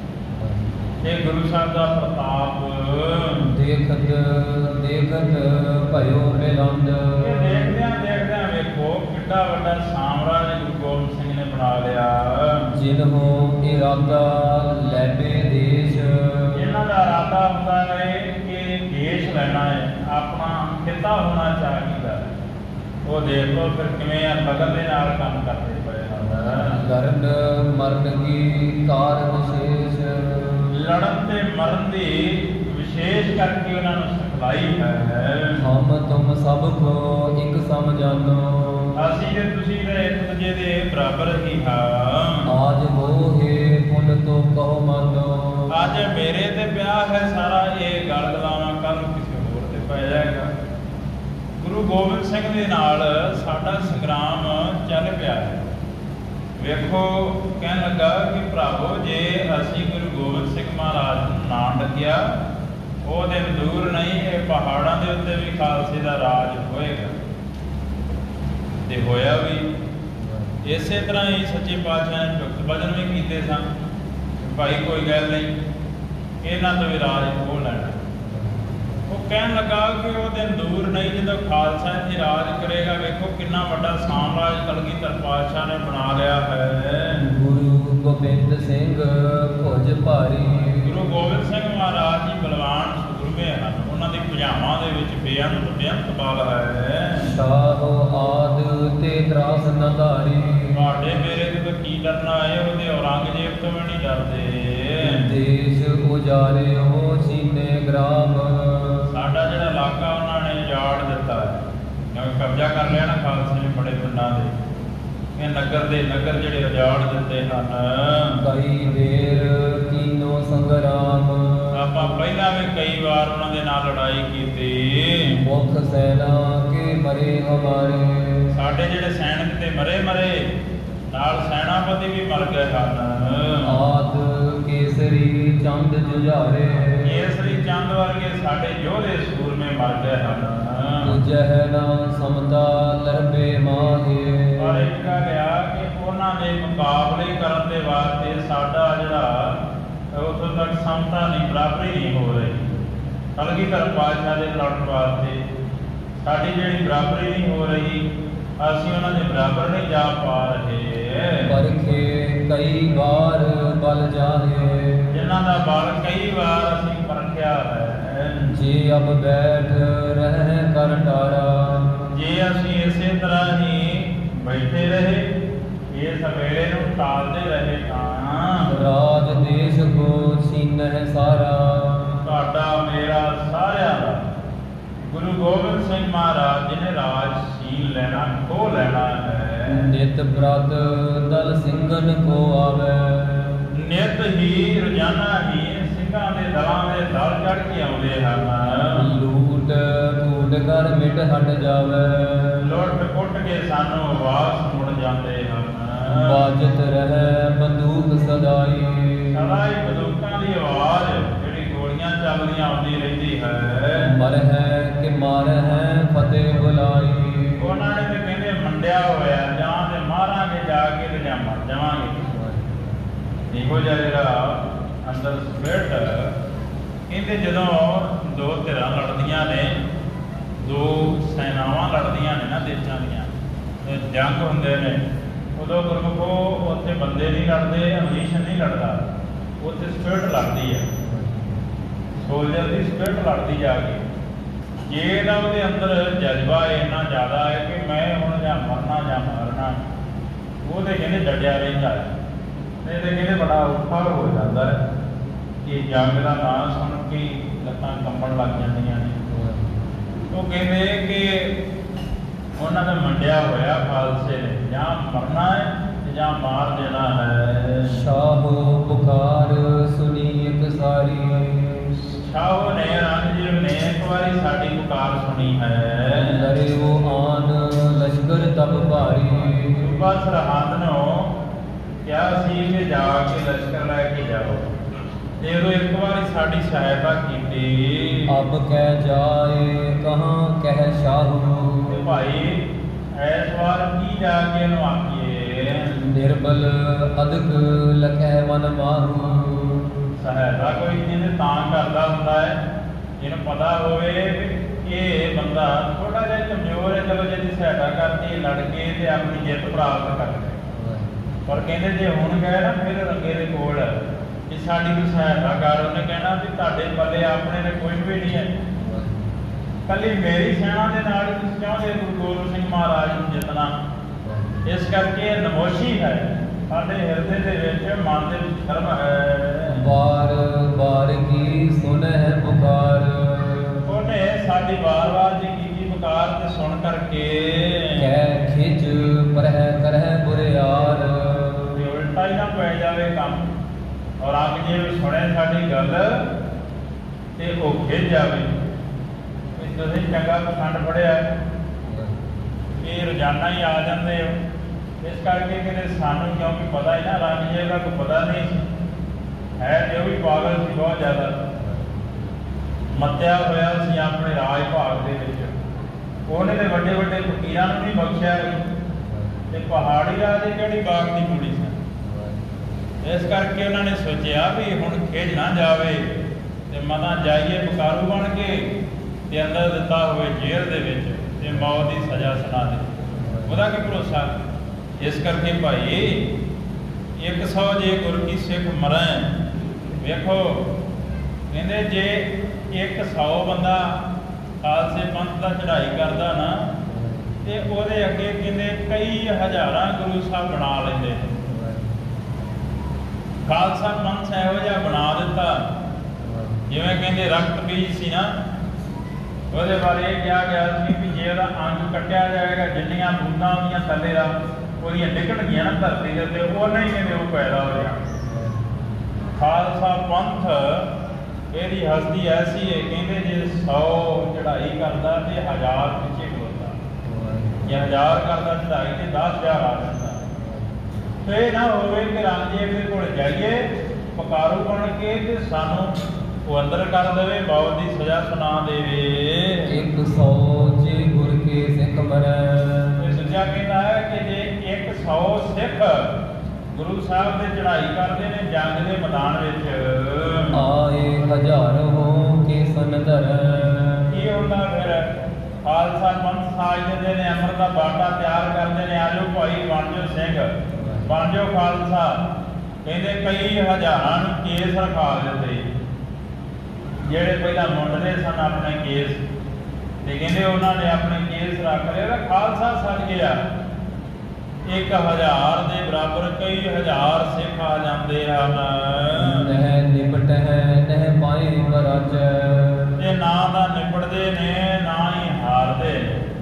ਇਹ ਗੁਰੂ ਸਾਹਿਬ ਦਾ ਪ੍ਰਤਾਪ। ਦੇਖਤ ਦੇਖਤ ਭਇਓ ਮਿਲੰਦ, ਇਹ ਦੇਖਦਿਆਂ ਵੇਖੋ ਕਿੱਡਾ ਵੱਡਾ ਸਾਮਰਾਜ ਗੁਰੂ ਗੋਬਿੰਦ ਸਿੰਘ ਨੇ ਬਣਾ ਲਿਆ। ਜਿਨਹੁ ਇਰਾਦਾ ਲੈਬੇ ਦੇਸ਼, ਇਹਨਾਂ ਦਾ ਇਰਾਦਾ ਹੁੰਦਾ ਹੈ ਕਿ ਦੇਸ਼ ਲੈਣਾ ਹੈ, ਆਪਣਾ ਖਿੱਤਾ ਹੋਣਾ ਚਾਹੀਦਾ। ਉਹ ਦੇਖ ਲਓ ਫਿਰ ਕਿਵੇਂ ਆ ਲਗਨ ਦੇ ਨਾਲ ਕੰਮ ਕਰਦੇ ਪਏ ਹਨ। ਲਰਨ ਮਰਨ ਕੀ ਕਾਰ ਵਿਸ਼ੇਸ਼, ਲੜਨ ਤੇ ਮਰਨ ਦੀ ਵਿਸ਼ੇਸ਼ ਕਰਕੇ ਉਹਨਾਂ ਨੂੰ ਸਿਖਲਾਈ ਹੈ। ਹਮ ਤੁਮ ਸਭ ਕੋ ਇੱਕ ਸਮ ਜਾਨੋ, ਅਸੀਂ ਤੇ ਤੁਸੀਂ ਤੇ ਇੱਕ ਦੂਜੇ ਦੇ ਬਰਾਬਰ ਹੀ ਹਾਂ। ਆਜ ਮੋਹੇ ਪੁਨ ਤੋ ਕਹੋ ਮਾਨੋ, ਅੱਜ ਮੇਰੇ ਤੇ ਪਿਆ ਹੈ ਸਾਰਾ ਇਹ ਗਲ ਗਲਾਵਾਂ, ਕੱਲ ਨੂੰ ਕਿਸੇ ਹੋਰ ਤੇ ਪੈ ਜਾਏਗਾ। ਗੁਰੂ ਗੋਬਿੰਦ ਸਿੰਘ ਦੇ ਨਾਲ ਸਾਡਾ ਸੰਗਰਾਮ ਚੱਲ ਪਿਆ ਹੈ। ਵੇਖੋ ਕਹਿਣ ਲੱਗਾ ਕਿ ਭਰਾਵੋ ਜੇ ਅਸੀਂ ਗੁਰੂ ਗੋਬਿੰਦ ਸਿੰਘ ਮਹਾਰਾਜ ਨੂੰ ਨਾ ਡੱਕਿਆ, ਉਹ ਦਿਨ ਦੂਰ ਨਹੀਂ, ਇਹ ਪਹਾੜਾਂ ਦੇ ਉੱਤੇ ਵੀ ਖਾਲਸੇ ਦਾ ਰਾਜ ਹੋਏਗਾ। ਤੇ ਹੋਇਆ ਵੀ। ਇਸੇ ਤਰ੍ਹਾਂ ਹੀ ਸੱਚੇ ਪਾਤਸ਼ਾਹ ਨੇ ਭਗਤ ਭਜਨ ਵੀ ਕੀਤੇ ਸਨ, ਭਾਈ ਕੋਈ ਗੱਲ ਨਹੀਂ ਇਹਨਾਂ ਤੋਂ ਵੀ ਰਾਜ ਖੋਹ ਲੈਣਾ। ਉਹ ਕਹਿਣ ਲੱਗਾ ਕਿ ਉਹ ਦਿਨ ਦੂਰ ਨਹੀਂ ਜਦੋਂ ਖਾਲਸਾ ਇੱਥੇ ਰਾਜ ਕਰੇਗਾ। ਵੇਖੋ ਕਿੰਨਾ ਵੱਡਾ ਸਾਮਰਾਜ ਕਲਗੀਧਰ ਪਾਤਸ਼ਾਹ ਨੇ ਬਣਾ ਲਿਆ ਹੈ। ਗੁਰੂ ਗੋਬਿੰਦ ਸਿੰਘ ਭੁਜ ਭਾਰੀ, ਗੁਰੂ ਗੋਬਿੰਦ ਸਿੰਘ ਮਹਾਰਾਜ ਜੀ ਬਲਵਾਨ ਸੂਰਮੇ ਹਨ, ਉਹਨਾਂ ਦੀ ਭੁਜਾਵਾਂ ਦੇ ਵਿੱਚ ਬੇਅੰਤ ਬਲ ਹੈ। ਸ਼ਾਹੋ ਆਦ ਤੇ ਤਰਾਸ ਨ ਧਾਰੀ, ਤੁਹਾਡੇ ਮੇਰੇ ਤੋਂ ਕੀ ਡਰਨਾ ਹੈ, ਉਹਦੇ ਔਰੰਗਜ਼ੇਬ ਤੋਂ ਵੀ ਨਹੀਂ ਡਰਦੇ। ਦੇਸ਼ ਉਜਾਰਿਓ ਸੀਨੇ ਗ੍ਰਾਮ, ਸਾਡਾ ਜਿਹੜਾ ਇਲਾਕਾ ਉਹਨਾਂ ਨੇ ਉਜਾੜ ਦਿੱਤਾ ਹੈ, ਕਿਉਂਕਿ ਕਬਜ਼ਾ ਕਰ ਲਿਆ ਨਾ ਖਾਲਸੇ ਨੇ ਬੜੇ ਪਿੰਡਾਂ ਦੇ। ਇਹ ਨਗਰ ਜਿਹੜੇ ਉਜਾੜ ਦਿੱਤੇ ਹਨ। ਕਈ ਵੇਰ ਕੀਨੋ ਸੰਗਰਾਮ, ਆਪਾਂ ਪਹਿਲਾਂ ਵੀ ਕਈ ਵਾਰ ਉਹਨਾਂ ਦੇ ਨਾਲ ਲੜਾਈ ਕੀਤੀ। ਮੁਖ ਸੈਨਾ ਕੇ ਮਰੇ ਹਮਾਰੇ, ਸਾਡੇ ਜਿਹੜੇ ਸੈਨਿਕ ਤੇ ਮਰੇ ਨਾਲ ਸੈਨਾਪਤੀ ਵੀ ਮਰ ਗਏ ਹਨ। ਆਦ ਕੇਸਰੀ ਚੰਦ ਜੁਝਾਰੇ, ਕੇਸਰੀ ਚੰਦ ਵਰਗੇ ਸਾਡੇ ਯੋਧੇ ਸੂਰਮੇ ਮਰ ਗਏ ਹਨ। ਤੁਝਹਿ ਨਾ ਸਮਤਾ ਲਰਬੇ ਮਾਹੇ, ਪਰ ਇਹ ਕਿਹਾ ਗਿਆ ਕਿ ਉਹਨਾਂ ਦੇ ਮੁਕਾਬਲੇ ਕਰਨ ਦੇ ਵਾਸਤੇ ਸਾਡਾ ਜਿਹੜਾ ਉੱਥੋਂ ਤੱਕ ਸਮਤਾ ਨਹੀਂ, ਬਰਾਬਰੀ ਨਹੀਂ ਹੋ ਰਹੀ। ਕਲਗੀਧਰ ਪਾਤਸ਼ਾਹ ਦੇ ਲੜਨ ਵਾਸਤੇ ਸਾਡੀ ਜਿਹੜੀ ਬਰਾਬਰੀ ਨਹੀਂ ਹੋ ਰਹੀ, ਅਸੀਂ ਉਹਨਾਂ ਦੇ ਬਰਾਬਰ ਨਹੀਂ ਜਾ ਪਾ ਰਹੇ। ਪਰਖੇ ਕਈ ਵਾਰ ਬਲ ਜਾਹੇ, ਜਿਨ੍ਹਾਂ ਦਾ ਬਲ ਕਈ ਵਾਰ ਅਸੀਂ ਪਰਖਿਆ ਹੈ। ਜੇ ਅਬ ਬੈਠ ਰਹਿ ਕਰ ਟਾਰਾ, ਜੇ ਅਸੀਂ ਇਸੇ ਤਰ੍ਹਾਂ ਹੀ ਬੈਠੇ ਰਹੇ, ਇਸ ਵੇਲੇ ਨੂੰ ਟਾਲਦੇ ਰਹੇ ਤਾਂ ਰਾਜ ਦੇਸ਼ ਕੋ ਛੀਨਹਿ ਸਾਰਾ, ਤੁਹਾਡਾ ਮੇਰਾ ਸਾਰਿਆਂ ਦਾ ਗੁਰੂ ਗੋਬਿੰਦ ਸਿੰਘ ਮਹਾਰਾਜ ਜੀ ਨੇ ਰਾਜ ਛੀਨ ਲੈਣਾ, ਖੋਹ ਲੈਣਾ ਹੈ। ਨਿਤ ਬ੍ਰਤ ਦਲ ਸਿੰਘਨ ਕੋ ਆਵੇ, ਨਿਤ ਹੀ ਰੋਜ਼ਾਨਾ ਹੀ ਸਿੰਘਾਂ ਦੇ ਦਲਾਂ ਦੇ ਦਲ ਚੜ ਕੇ ਆਉਂਦੇ ਹਨ। ਲੂਟ ਕੂਟ ਕਰ ਮਿਟ ਹਟ ਜਾਵੇ, ਲੁੱਟ ਕੁੱਟ ਕੇ ਸਾਨੂੰ ਵਾਪਸ ਮੁੜ ਜਾਂਦੇ ਹਨ। ਬਾਜਤ ਰਹਿ ਬੰਦੂਕ ਸਦਾਈ, ਸਦਾ ਹੀ ਬੰਦੂਕਾਂ ਦੀ ਆਵਾਜ਼ ਜਿਹੜੀ ਗੋਲੀਆਂ ਚੱਲਦੀਆਂ ਆਉਂਦੀ ਰਹਿੰਦੀ ਹੈ। ਮਰ ਹੈ ਕਿ ਮਾਰ ਹੈ ਫਤਿਹ ਬੁਲਾਈ, ਉਹਨਾਂ ਨੇ ਤੇ ਕਹਿੰਦੇ ਮੰਡਿਆ ਹੋਇਆ, ਜਾਂ ਤੇ ਮਾਰਾਂਗੇ ਜਾ ਕੇ ਤੇ ਜਾਂ ਮਰ ਜਾਵਾਂਗੇ। ਇਹੋ ਜਿਹਾ ਜਿਹੜਾ ਅੰਦਰ ਸਪਿਰਟ ਕਹਿੰਦੇ ਜਦੋਂ ਦੋ ਧਿਰਾਂ ਲੜਦੀਆਂ ਨੇ, ਦੋ ਸੈਨਾਵਾਂ ਲੜਦੀਆਂ ਨੇ ਨਾ ਦੇਸ਼ਾਂ ਦੀਆਂ, ਜੰਗ ਹੁੰਦੇ ਨੇ, ਉਦੋਂ ਗੁਰਮੁਖੋ ਉੱਥੇ ਬੰਦੇ ਨਹੀਂ ਲੜਦੇ, ਅਮੀਸ਼ਨ ਨਹੀਂ ਲੜਦਾ, ਉੱਥੇ ਸਪਿਰਟ ਲੜਦੀ ਹੈ। ਸੋਲਜਰ ਦੀ ਸਪਿਰਟ ਲੜਦੀ ਜਾ ਕੇ। ਜੇ ਇਹਦਾ ਉਹਦੇ ਅੰਦਰ ਜਜ਼ਬਾ ਇੰਨਾ ਜ਼ਿਆਦਾ ਹੈ ਕਿ ਮੈਂ ਹੁਣ ਜਾਂ ਮਰਨਾ ਜਾਂ ਮਾਰਨਾ, ਉਹਦੇ ਕਹਿੰਦੇ ਡਟਿਆ ਰਹਿੰਦਾ ਹੈ। ਨਹੀਂ ਤੇ ਕਹਿੰਦੇ ਬੜਾ ਔਖਾ ਹੋ ਜਾਂਦਾ ਹੈ ਕਿ ਜੰਗ ਦਾ ਨਾਂ ਸੁਣ ਕੇ ਲੱਤਾਂ ਕੰਬਣ ਲੱਗ ਜਾਂਦੀਆਂ ਨੇ। ਉਹ ਕਹਿੰਦੇ ਕਿ ਉਹਨਾਂ ਦਾ ਮੰਡਿਆ ਹੋਇਆ ਖਾਲਸੇ ਨੇ, ਜਾਂ ਮਰਨਾ ਹੈ ਜਾਂ ਮਾਰ ਦੇਣਾ ਹੈ। ਸ਼ਾਹੋ ਪੁਕਾਰ ਸੁਣੀ ਇੱਕ ਸਾਰੀ, ਸ਼ਾਹੋ ਨੇ ਰਣਜੀਤ ਨੇ ਇੱਕ ਵਾਰੀ ਸਾਡੀ ਪੁਕਾਰ ਸੁਣੀ ਹੈ। ਲਰਿਓ ਆਨ ਲਸ਼ਕਰ ਤਬ ਭਾਰੀ, ਸੂਬਾ ਸਰਹੰਦ ਨੂੰ ਕਿਹਾ ਸੀ ਕਿ ਜਾ ਕੇ ਲਸ਼ਕਰ ਲੈ ਕੇ ਜਾਓ, ਤੇ ਉਦੋਂ ਇੱਕ ਵਾਰੀ ਸਾਡੀ ਸਹਾਇਤਾ ਕੀਤੀ। ਅਬ ਕਹਿ ਜਾਏ ਕਹਾਂ ਕਹਿ ਸ਼ਾਹੂ, ਤੇ ਭਾਈ ਇਸ ਵਾਰ ਕੀ ਜਾ ਕੇ ਇਹਨੂੰ ਆਖੀਏ, ਨਿਰਬਲ ਅਦਕ ਲਖੈ ਮਨ ਮਾਹੂ, ਸਹਾਇਤਾ ਕੋਈ ਜਿਹਨੇ ਤਾਂ ਕਰਦਾ ਹੁੰਦਾ ਹੈ ਜਿਹਨੂੰ ਪਤਾ ਹੋਵੇ ਕਿ ਇਹ ਬੰਦਾ ਥੋੜਾ ਜਿਹਾ ਕਮਜ਼ੋਰ ਹੈ, ਚਲੋ ਜਿਹਦੀ ਸਹਾਇਤਾ ਕਰਕੇ ਲੜ ਕੇ ਤੇ ਆਪਣੀ ਜਿੱਤ ਪ੍ਰਾਪਤ ਕਰਦੇ। ਪਰ ਕਹਿੰਦੇ ਜੇ ਹੁਣ ਗਏ ਨਾ ਫਿਰ ਰੰਗੇ ਦੇ ਕੋਲ ਕਿ ਸਾਡੀ ਕੋਈ ਸਹਾਇਤਾ ਕਰ, ਉਹਨੇ ਕਹਿਣਾ ਵੀ ਤੁਹਾਡੇ ਪੱਲੇ ਆਪਣੇ ਨੇ ਕੁਝ ਵੀ ਨਹੀਂ ਹੈ, ਕੱਲੀ ਮੇਰੀ ਸੈਨਾ ਦੇ ਨਾਲ ਹੀ ਤੁਸੀਂ ਚਾਹੁੰਦੇ ਗੁਰੂ ਗੋਬਿੰਦ ਸਿੰਘ ਮਹਾਰਾਜ ਨੂੰ ਜਿੱਤਣਾ। ਇਸ ਕਰਕੇ ਇਹ ਨਮੋਸ਼ੀ ਹੈ ਸਾਡੇ ਹਿਰਦੇ ਦੇ ਵਿੱਚ, ਮਨ ਦੇ ਵਿੱਚ ਧਰਮ ਹੈ। ਬਾਰ ਬਾਰ ਕੀ ਸੁਨਹਿ ਪੁਕਾਰ, ਉਹਨੇ ਸਾਡੀ ਵਾਰ-ਵਾਰ ਜੀ ਕੀਤੀ ਪੁਕਾਰ ਤੇ ਸੁਣ ਕਰਕੇ ਕਹਿ ਖਿਜ ਪਰਹਿ ਕਰਹਿ ਬੁਰਿਆਰ, ਤੇ ਉਲਟਾ ਹੀ ਨਾ ਪੈ ਜਾਵੇ ਕੰਮ, ਔਰ ਔਰੰਗਜ਼ੇਬ ਸੁਣੇ ਸਾਡੀ ਗੱਲ ਤੇ ਉਹ ਖਿਜ ਜਾਵੇ ਵੀ ਤੁਸੀਂ ਚੰਗਾ ਪਖੰਡ ਫੜਿਆ, ਇਹ ਰੋਜ਼ਾਨਾ ਹੀ ਆ ਜਾਂਦੇ ਹੋ। ਇਸ ਕਰਕੇ ਕਿਤੇ ਸਾਨੂੰ ਕਿਉਂਕਿ ਪਤਾ ਹੀ ਨਾ ਔਰੰਗਜ਼ੇਬ ਦਾ ਕੋਈ ਪਤਾ ਨਹੀਂ ਸੀ, ਹੈ ਤੇ ਉਹ ਵੀ ਪਾਗਲ ਸੀ ਬਹੁਤ ਜ਼ਿਆਦਾ, ਮੱਤਿਆ ਹੋਇਆ ਸੀ ਆਪਣੇ ਰਾਜ ਭਾਗ ਦੇ ਵਿੱਚ। ਉਹਨੇ ਤੇ ਵੱਡੇ ਵੱਡੇ ਫਕੀਰਾਂ ਨੂੰ ਨਹੀਂ ਬਖਸ਼ਿਆ, ਤੇ ਪਹਾੜੀ ਰਾਜੇ ਕਿਹੜੀ ਬਾਗ ਦੀ ਕੁੜੀ ਸੀ। ਇਸ ਕਰਕੇ ਉਹਨਾਂ ਨੇ ਸੋਚਿਆ ਵੀ ਹੁਣ ਖਿਜ ਨਾ ਜਾਵੇ ਤੇ ਮਨਾਂ ਜਾਈਏ ਬਕਾਰੂ ਬਣ ਕੇ ਤੇ ਅੰਦਰ ਦਿੱਤਾ ਹੋਵੇ ਜੇਲ੍ਹ ਦੇ ਵਿੱਚ ਤੇ ਮੌਤ ਦੀ ਸਜ਼ਾ ਸੁਣਾ ਦੇ, ਉਹਦਾ ਕੀ ਭਰੋਸਾ। ਇਸ ਕਰਕੇ ਭਾਈ 100 ਜੇ ਗੁਰ ਕੀ ਸਿੱਖ ਮਰੈ, ਵੇਖੋ ਕਹਿੰਦੇ ਜੇ 100 ਬੰਦਾ ਖਾਲਸੇ ਪੰਥ ਦਾ ਚੜ੍ਹਾਈ ਕਰਦਾ ਨਾ, ਤੇ ਉਹਦੇ ਅੱਗੇ ਕਹਿੰਦੇ ਕਈ ਹਜ਼ਾਰਾਂ ਗੁਰੂ ਸਾਹਿਬ ਬਣਾ ਲੈਂਦੇ। ਖਾਲਸਾ ਪੰਥ ਇਹੋ ਜਿਹਾ ਬਣਾ ਦਿੱਤਾ, ਜਿਵੇਂ ਕਹਿੰਦੇ ਰਕਤ ਬੀਜ ਸੀ ਨਾ, ਉਹਦੇ ਬਾਰੇ ਇਹ ਕਿਹਾ ਗਿਆ ਸੀ ਕਿ ਜੇ ਉਹਦਾ ਅੰਗ ਕੱਟਿਆ ਜਾਏਗਾ, ਜਿੰਨੀਆਂ ਬੂੰਦਾਂ ਉਹਦੀਆਂ ਥੱਲੇ ਦਾ ਉਹਦੀਆਂ ਡਿੱਗਣਗੀਆਂ ਨਾ ਧਰਤੀ ਦੇ ਉੱਤੇ, ਉਹਨਾਂ ਹੀ ਕਹਿੰਦੇ ਉਹ ਪੈਦਾ ਹੋ ਜਾਣਾ। ਖਾਲਸਾ ਪੰਥ ਇਹਦੀ ਹਸਤੀ ਐਸੀ ਹੈ, ਕਹਿੰਦੇ ਜੇ 100 ਚੜ੍ਹਾਈ ਕਰਦਾ ਤੇ 1000 ਪਿੱਛੇ ਖਲੋਤਾ, ਜੇ 1000 ਕਰਦਾ ਚੜ੍ਹਾਈ ਤੇ 10,000 ਆ ਜਾਂਦਾ। ਤੇ ਨਾ ਹੋਵੇ ਕਿ ਰਾਮਦੇਵ ਦੇ ਕੋਲ ਜਾਈਏ ਪਕਾਰੂ ਬਣ ਕੇ ਤੇ ਸਾਨੂੰ ਉਹ ਅੰਦਰ ਕਰ ਦੇਵੇ, ਮੌਤ ਦੀ ਸਜ਼ਾ ਸੁਣਾ ਦੇਵੇ। 100 ਜੇ ਗੁਰ ਕੇ ਸਿੱਖ ਮਰੈ। ਇਹ ਸੱਚਾ ਕਹਿੰਦਾ ਹੈ ਕਿ ਜੇ 100 ਸਿੱਖ ਗੁਰੂ ਸਾਹਿਬ ਤੇ ਚੜ੍ਹਾਈ ਕਰਦੇ ਨੇ ਜੰਗ ਦੇ ਮੈਦਾਨ ਵਿੱਚ, ਆਏ ਹਜ਼ਾਰੋਂ ਕੇ ਸਨ ਧਰੈ। ਕੀ ਹੁੰਦਾ ਫਿਰ? ਖਾਲਸਾ ਪੰਥ ਸਾਜ ਦਿੰਦੇ ਨੇ, ਅੰਮ੍ਰਿਤ ਦਾ ਬਾਟਾ ਤਿਆਰ ਕਰਦੇ ਨੇ, ਆਜੋ ਭਾਈ ਬਣ ਜਾਓ ਸਿੰਘ, ਬਣ ਜਾਓ ਖਾਲਸਾ। ਕਹਿੰਦੇ ਕਈ ਹਜ਼ਾਰਾਂ ਨੂੰ ਕੇਸ ਰਖਾ ਦਿੰਦੇ, ਜਿਹੜੇ ਪਹਿਲਾਂ ਮੁੰਡਦੇ ਸਨ ਆਪਣੇ ਕੇਸ, ਤੇ ਕਹਿੰਦੇ ਉਹਨਾਂ ਨੇ ਆਪਣੇ ਕੇਸ ਰੱਖ ਲਏ, ਖਾਲਸਾ ਸੜ ਗਿਆ। 1000 ਦੇ ਬਰਾਬਰ ਕਈ ਹਜ਼ਾਰ ਸਿੱਖ ਆ ਜਾਂਦੇ ਹਨ। ਨਹਿ ਨਿਪਟ ਹੈ ਨਹਿ ਪਾਏ ਬਰਾਜ। ਇਹ ਨਾ ਦਾ ਨਿਪਟਦੇ ਨੇ ਨਾ ਹੀ ਹਾਰਦੇ।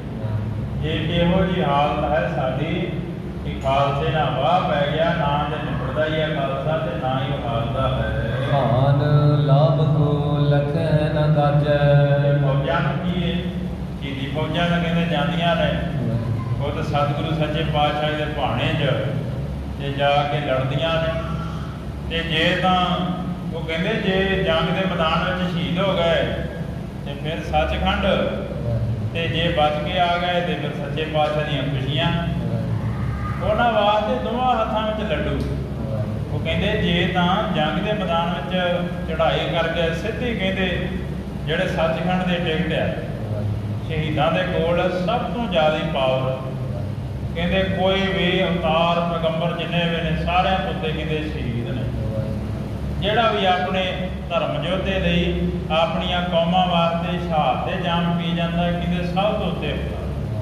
ਇਹ ਇਹੋ ਜਿਹੀ ਹਾਲਤ ਹੈ ਸਾਡੀ ਕਿ ਖਾਲਸੇ ਨਾਲ ਵਾਹ ਪੈ ਗਿਆ, ਨਾ ਤੇ ਨਿਪਟਦਾ ਹੀ ਹੈ ਖਾਲਸਾ ਤੇ ਨਾ ਹੀ ਉਹ ਹਾਰਦਾ ਹੈ। ਭਾਨ ਲਾਭ ਕੋ ਲਖੈ ਨ ਕਾਜੈ। ਫੌਜਾਂ ਨੂੰ ਕੀ ਹੈ? ਸ਼ਹੀਦੀ ਫੌਜਾਂ ਤਾਂ ਕਹਿੰਦੇ ਜਾਂਦੀਆਂ ਨੇ, ਉਹ ਤਾਂ ਸਤਿਗੁਰੂ ਸੱਚੇ ਪਾਤਸ਼ਾਹ ਦੇ ਭਾਣੇ 'ਚ ਤੇ ਜਾ ਕੇ ਲੜਦੀਆਂ ਨੇ। ਤੇ ਜੇ ਤਾਂ ਉਹ ਕਹਿੰਦੇ ਜੇ ਜੰਗ ਦੇ ਮੈਦਾਨ ਵਿੱਚ ਸ਼ਹੀਦ ਹੋ ਗਏ ਤੇ ਫਿਰ ਸੱਚਖੰਡ, ਤੇ ਜੇ ਬਚ ਕੇ ਆ ਗਏ ਤੇ ਫਿਰ ਸੱਚੇ ਪਾਤਸ਼ਾਹ ਦੀਆਂ ਖੁਸ਼ੀਆਂ। ਉਹਨਾਂ ਵਾਸਤੇ ਦੋਵਾਂ ਹੱਥਾਂ ਵਿੱਚ ਲੱਡੂ। ਉਹ ਕਹਿੰਦੇ ਜੇ ਤਾਂ ਜੰਗ ਦੇ ਮੈਦਾਨ ਵਿੱਚ ਚੜ੍ਹਾਈ ਕਰਕੇ ਸਿੱਧੀ ਕਹਿੰਦੇ ਜਿਹੜੇ ਸੱਚਖੰਡ ਦੇ ਟਿਕਟ ਆ, ਸ਼ਹੀਦਾਂ ਦੇ ਕੋਲ ਸਭ ਤੋਂ ਜ਼ਿਆਦਾ ਪਾਵਰ। ਕਹਿੰਦੇ ਕੋਈ ਵੀ ਅਵਤਾਰ ਪੈਗੰਬਰ ਜਿੰਨੇ ਵੀ ਨੇ ਸਾਰਿਆਂ ਤੋਂ ਉੱਤੇ ਕਹਿੰਦੇ ਸ਼ਹੀਦ ਨੇ। ਜਿਹੜਾ ਵੀ ਆਪਣੇ ਧਰਮ ਯੋਧੇ ਲਈ ਆਪਣੀਆਂ ਕੌਮਾਂ ਵਾਸਤੇ ਸ਼ਹਾਦਤ ਦੇ ਜਾਮ ਪੀ ਜਾਂਦਾ, ਕਹਿੰਦੇ ਸਭ ਤੋਂ ਉੱਤੇ ਹੁੰਦਾ।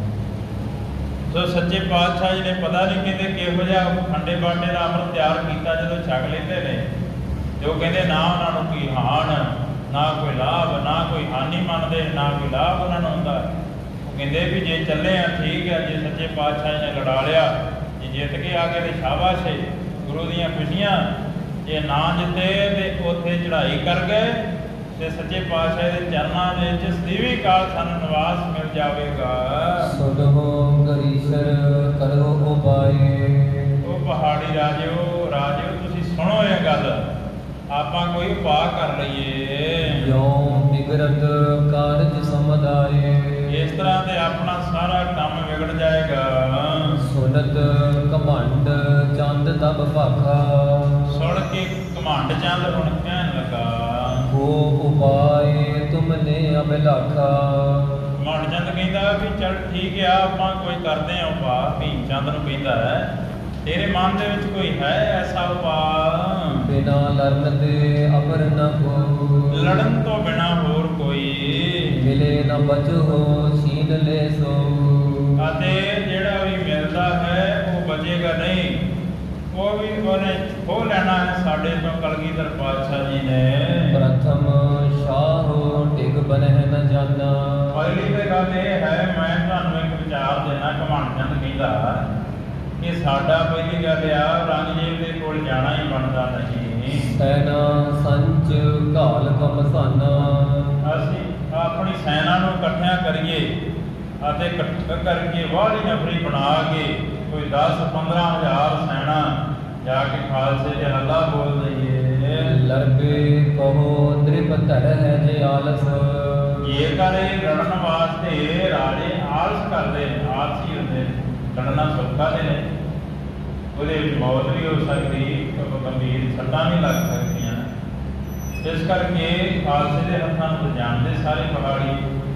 ਸੋ ਸੱਚੇ ਪਾਤਸ਼ਾਹ ਜੀ ਨੇ ਪਤਾ ਨਹੀਂ ਕਹਿੰਦੇ ਕਿਹੋ ਜਿਹਾ ਖੰਡੇ ਬਾਟੇ ਦਾ ਅੰਮ੍ਰਿਤ ਤਿਆਰ ਕੀਤਾ ਜਦੋਂ ਛਕ ਲੈਂਦੇ ਨੇ, ਜੋ ਕਹਿੰਦੇ ਨਾ ਉਹਨਾਂ ਨੂੰ ਕੋਈ ਹਾਨ ਨਾ ਕੋਈ ਲਾਭ, ਨਾ ਕੋਈ ਹਾਨੀ ਮੰਨਦੇ, ਨਾ ਕੋਈ ਲਾਭ ਉਹਨਾਂ ਨੂੰ ਹੁੰਦਾ। ਉਹ ਕਹਿੰਦੇ ਵੀ ਜੇ ਚੱਲੇ ਆ ਠੀਕ ਹੈ, ਜੇ ਸੱਚੇ ਪਾਤਸ਼ਾਹ ਜੀ ਨੇ ਲੜਾ ਲਿਆ, ਜੇ ਜਿੱਤ ਕੇ ਆ ਗਏ ਤੇ ਸ਼ਾਬਾਸ਼ ਹੈ, ਗੁਰੂ ਦੀਆਂ ਖੁਸ਼ੀਆਂ। ਜੇ ਨਾ ਜਿੱਤੇ ਤੇ ਉੱਥੇ ਚੜ੍ਹਾਈ ਕਰ ਗਏ ਤੇ ਸੱਚੇ ਪਾਤਸ਼ਾਹ ਦੇ ਚਰਨਾਂ ਦੇ ਵਿੱਚ ਸਦੀਵੀ ਕਾਲ ਸਾਨੂੰ ਨਿਵਾਸ ਮਿਲ ਜਾਵੇਗਾ। ਸੁਣੋ ਗਰੀਸ਼ਰ ਕਰੋ ਉਪਾਏ। ਉਹ ਪਹਾੜੀ ਰਾਜਿਓ ਤੁਸੀਂ ਸੁਣੋ ਇਹ ਗੱਲ, ਆਪਾਂ ਕੋਈ ਉਪਾਅ ਕਰ ਲਈਏ। ਜੋ ਬਿਗੜਤ ਕਾਰਜ ਸਮਝਾਏ। ਇਸ ਤਰ੍ਹਾਂ ਤੇ ਆਪਣਾ ਸਾਰਾ ਕੰਮ ਵਿਗੜ ਜਾਏਗਾ। ਸੁਨਤ ਘਮੰਡ ਚੰਦ ਤਬ ਭਾਖਾ। ਸੁਣ ਕੇ ਘਮੰਡ ਚੰਦ ਹੁਣ ਕਹਿਣ ਲੱਗਾ, ਹੋ ਉਪਾਏ ਤੁਮਨੇ ਅਬਿਲਾਖਾ। ਘਮੰਡ ਚੰਦ ਕਹਿੰਦਾ ਵੀ ਚੱਲ ਠੀਕ ਆ, ਆਪਾਂ ਕੋਈ ਕਰਦੇ ਆ ਉਪਾਅ। ਭੀਮ ਚੰਦ ਨੂੰ ਕਹਿੰਦਾ ਹੈ ਤੇਰੇ ਮਨ ਦੇ ਵਿੱਚ ਕੋਈ ਹੈ ਐਸਾ ਉਪਾਅ? ਬਿਨਾ ਲੜਨ ਤੇ ਅਮਰ ਨ ਕੋ। ਲੜਨ ਤੋਂ ਬਿਨਾ ਹੋਰ ਕੋਈ ਮਿਲੇ ਨ ਬਚੋ ਛੀਨ ਲੈ ਸੋ। ਅਤੇ ਜਿਹੜਾ ਵੀ ਮਿਲਦਾ ਹੈ ਉਹ ਬਚੇਗਾ ਨਹੀਂ, ਉਹ ਵੀ ਉਹਨੇ ਖੋਹ ਲੈਣਾ ਹੈ ਸਾਡੇ ਤੋਂ। ਕਲਗੀਧਰ ਪਾਤਸ਼ਾਹ ਜੀ ਨੇ ਪ੍ਰਥਮ ਸ਼ਾਹੋ ਟਿਕ ਬਨਹਿ ਨ ਜਾਨਾ। ਪਹਿਲੀ ਤੇ ਗੱਲ ਇਹ ਹੈ, ਮੈਂ ਤੁਹਾਨੂੰ ਇੱਕ ਵਿਚਾਰ ਦੇਣਾ। ਘਮੰਡ ਚੰਦ ਕਹਿੰਦਾ ਕਿ ਸਾਡਾ ਪਹਿਲੀ ਗੱਲ ਆ ਔਰੰਗਜ਼ੇਬ ਦੇ ਕੋਲ ਜਾਣਾ ਹੀ ਬਣਦਾ ਨਹੀਂ। ਸੈਨਾ ਸੰਚ ਘਾਲ ਕਮਸਾਨਾ। ਅਸੀਂ ਆਪਣੀ ਸੈਨਾ ਨੂੰ ਇਕੱਠਿਆਂ ਕਰੀਏ ਅਤੇ ਇਕੱਠ ਕਰਕੇ ਵਾਹਲੀ ਨਫਰੀ ਬਣਾ ਕੇ ਕੋਈ 10-15 ਹਜ਼ਾਰ ਸੈਨਾ ਜਾ ਕੇ ਖਾਲਸੇ ਦੇ ਹੱਲਾ ਬੋਲ ਦਈਏ। ਲਰਬੇ ਕਹੋ ਤ੍ਰਿਪਤ ਹੈ ਜੇ ਆਲਸ। ਇਹ ਕਰੇ ਲੜਨ ਵਾਸਤੇ ਰਾਜੇ ਆਲਸ ਕਰਦੇ, ਆਲਸੀ ਹੁੰਦੇ ਨੇ। ਲੜਨਾ ਸੌਖਾ ਤੇ ਨਹੀਂ, ਉਹਦੇ ਵਿੱਚ ਮੌਤ ਵੀ ਹੋ ਸਕਦੀ, ਗੰਭੀਰ ਸੱਟਾਂ ਵੀ ਲੱਗ ਸਕਦੀਆਂ। ਇਸ ਕਰਕੇ ਖਾਲਸੇ ਦੇ ਹੱਥਾਂ ਨੂੰ ਜਾਣਦੇ ਸਾਰੇ ਪਹਾੜੀ।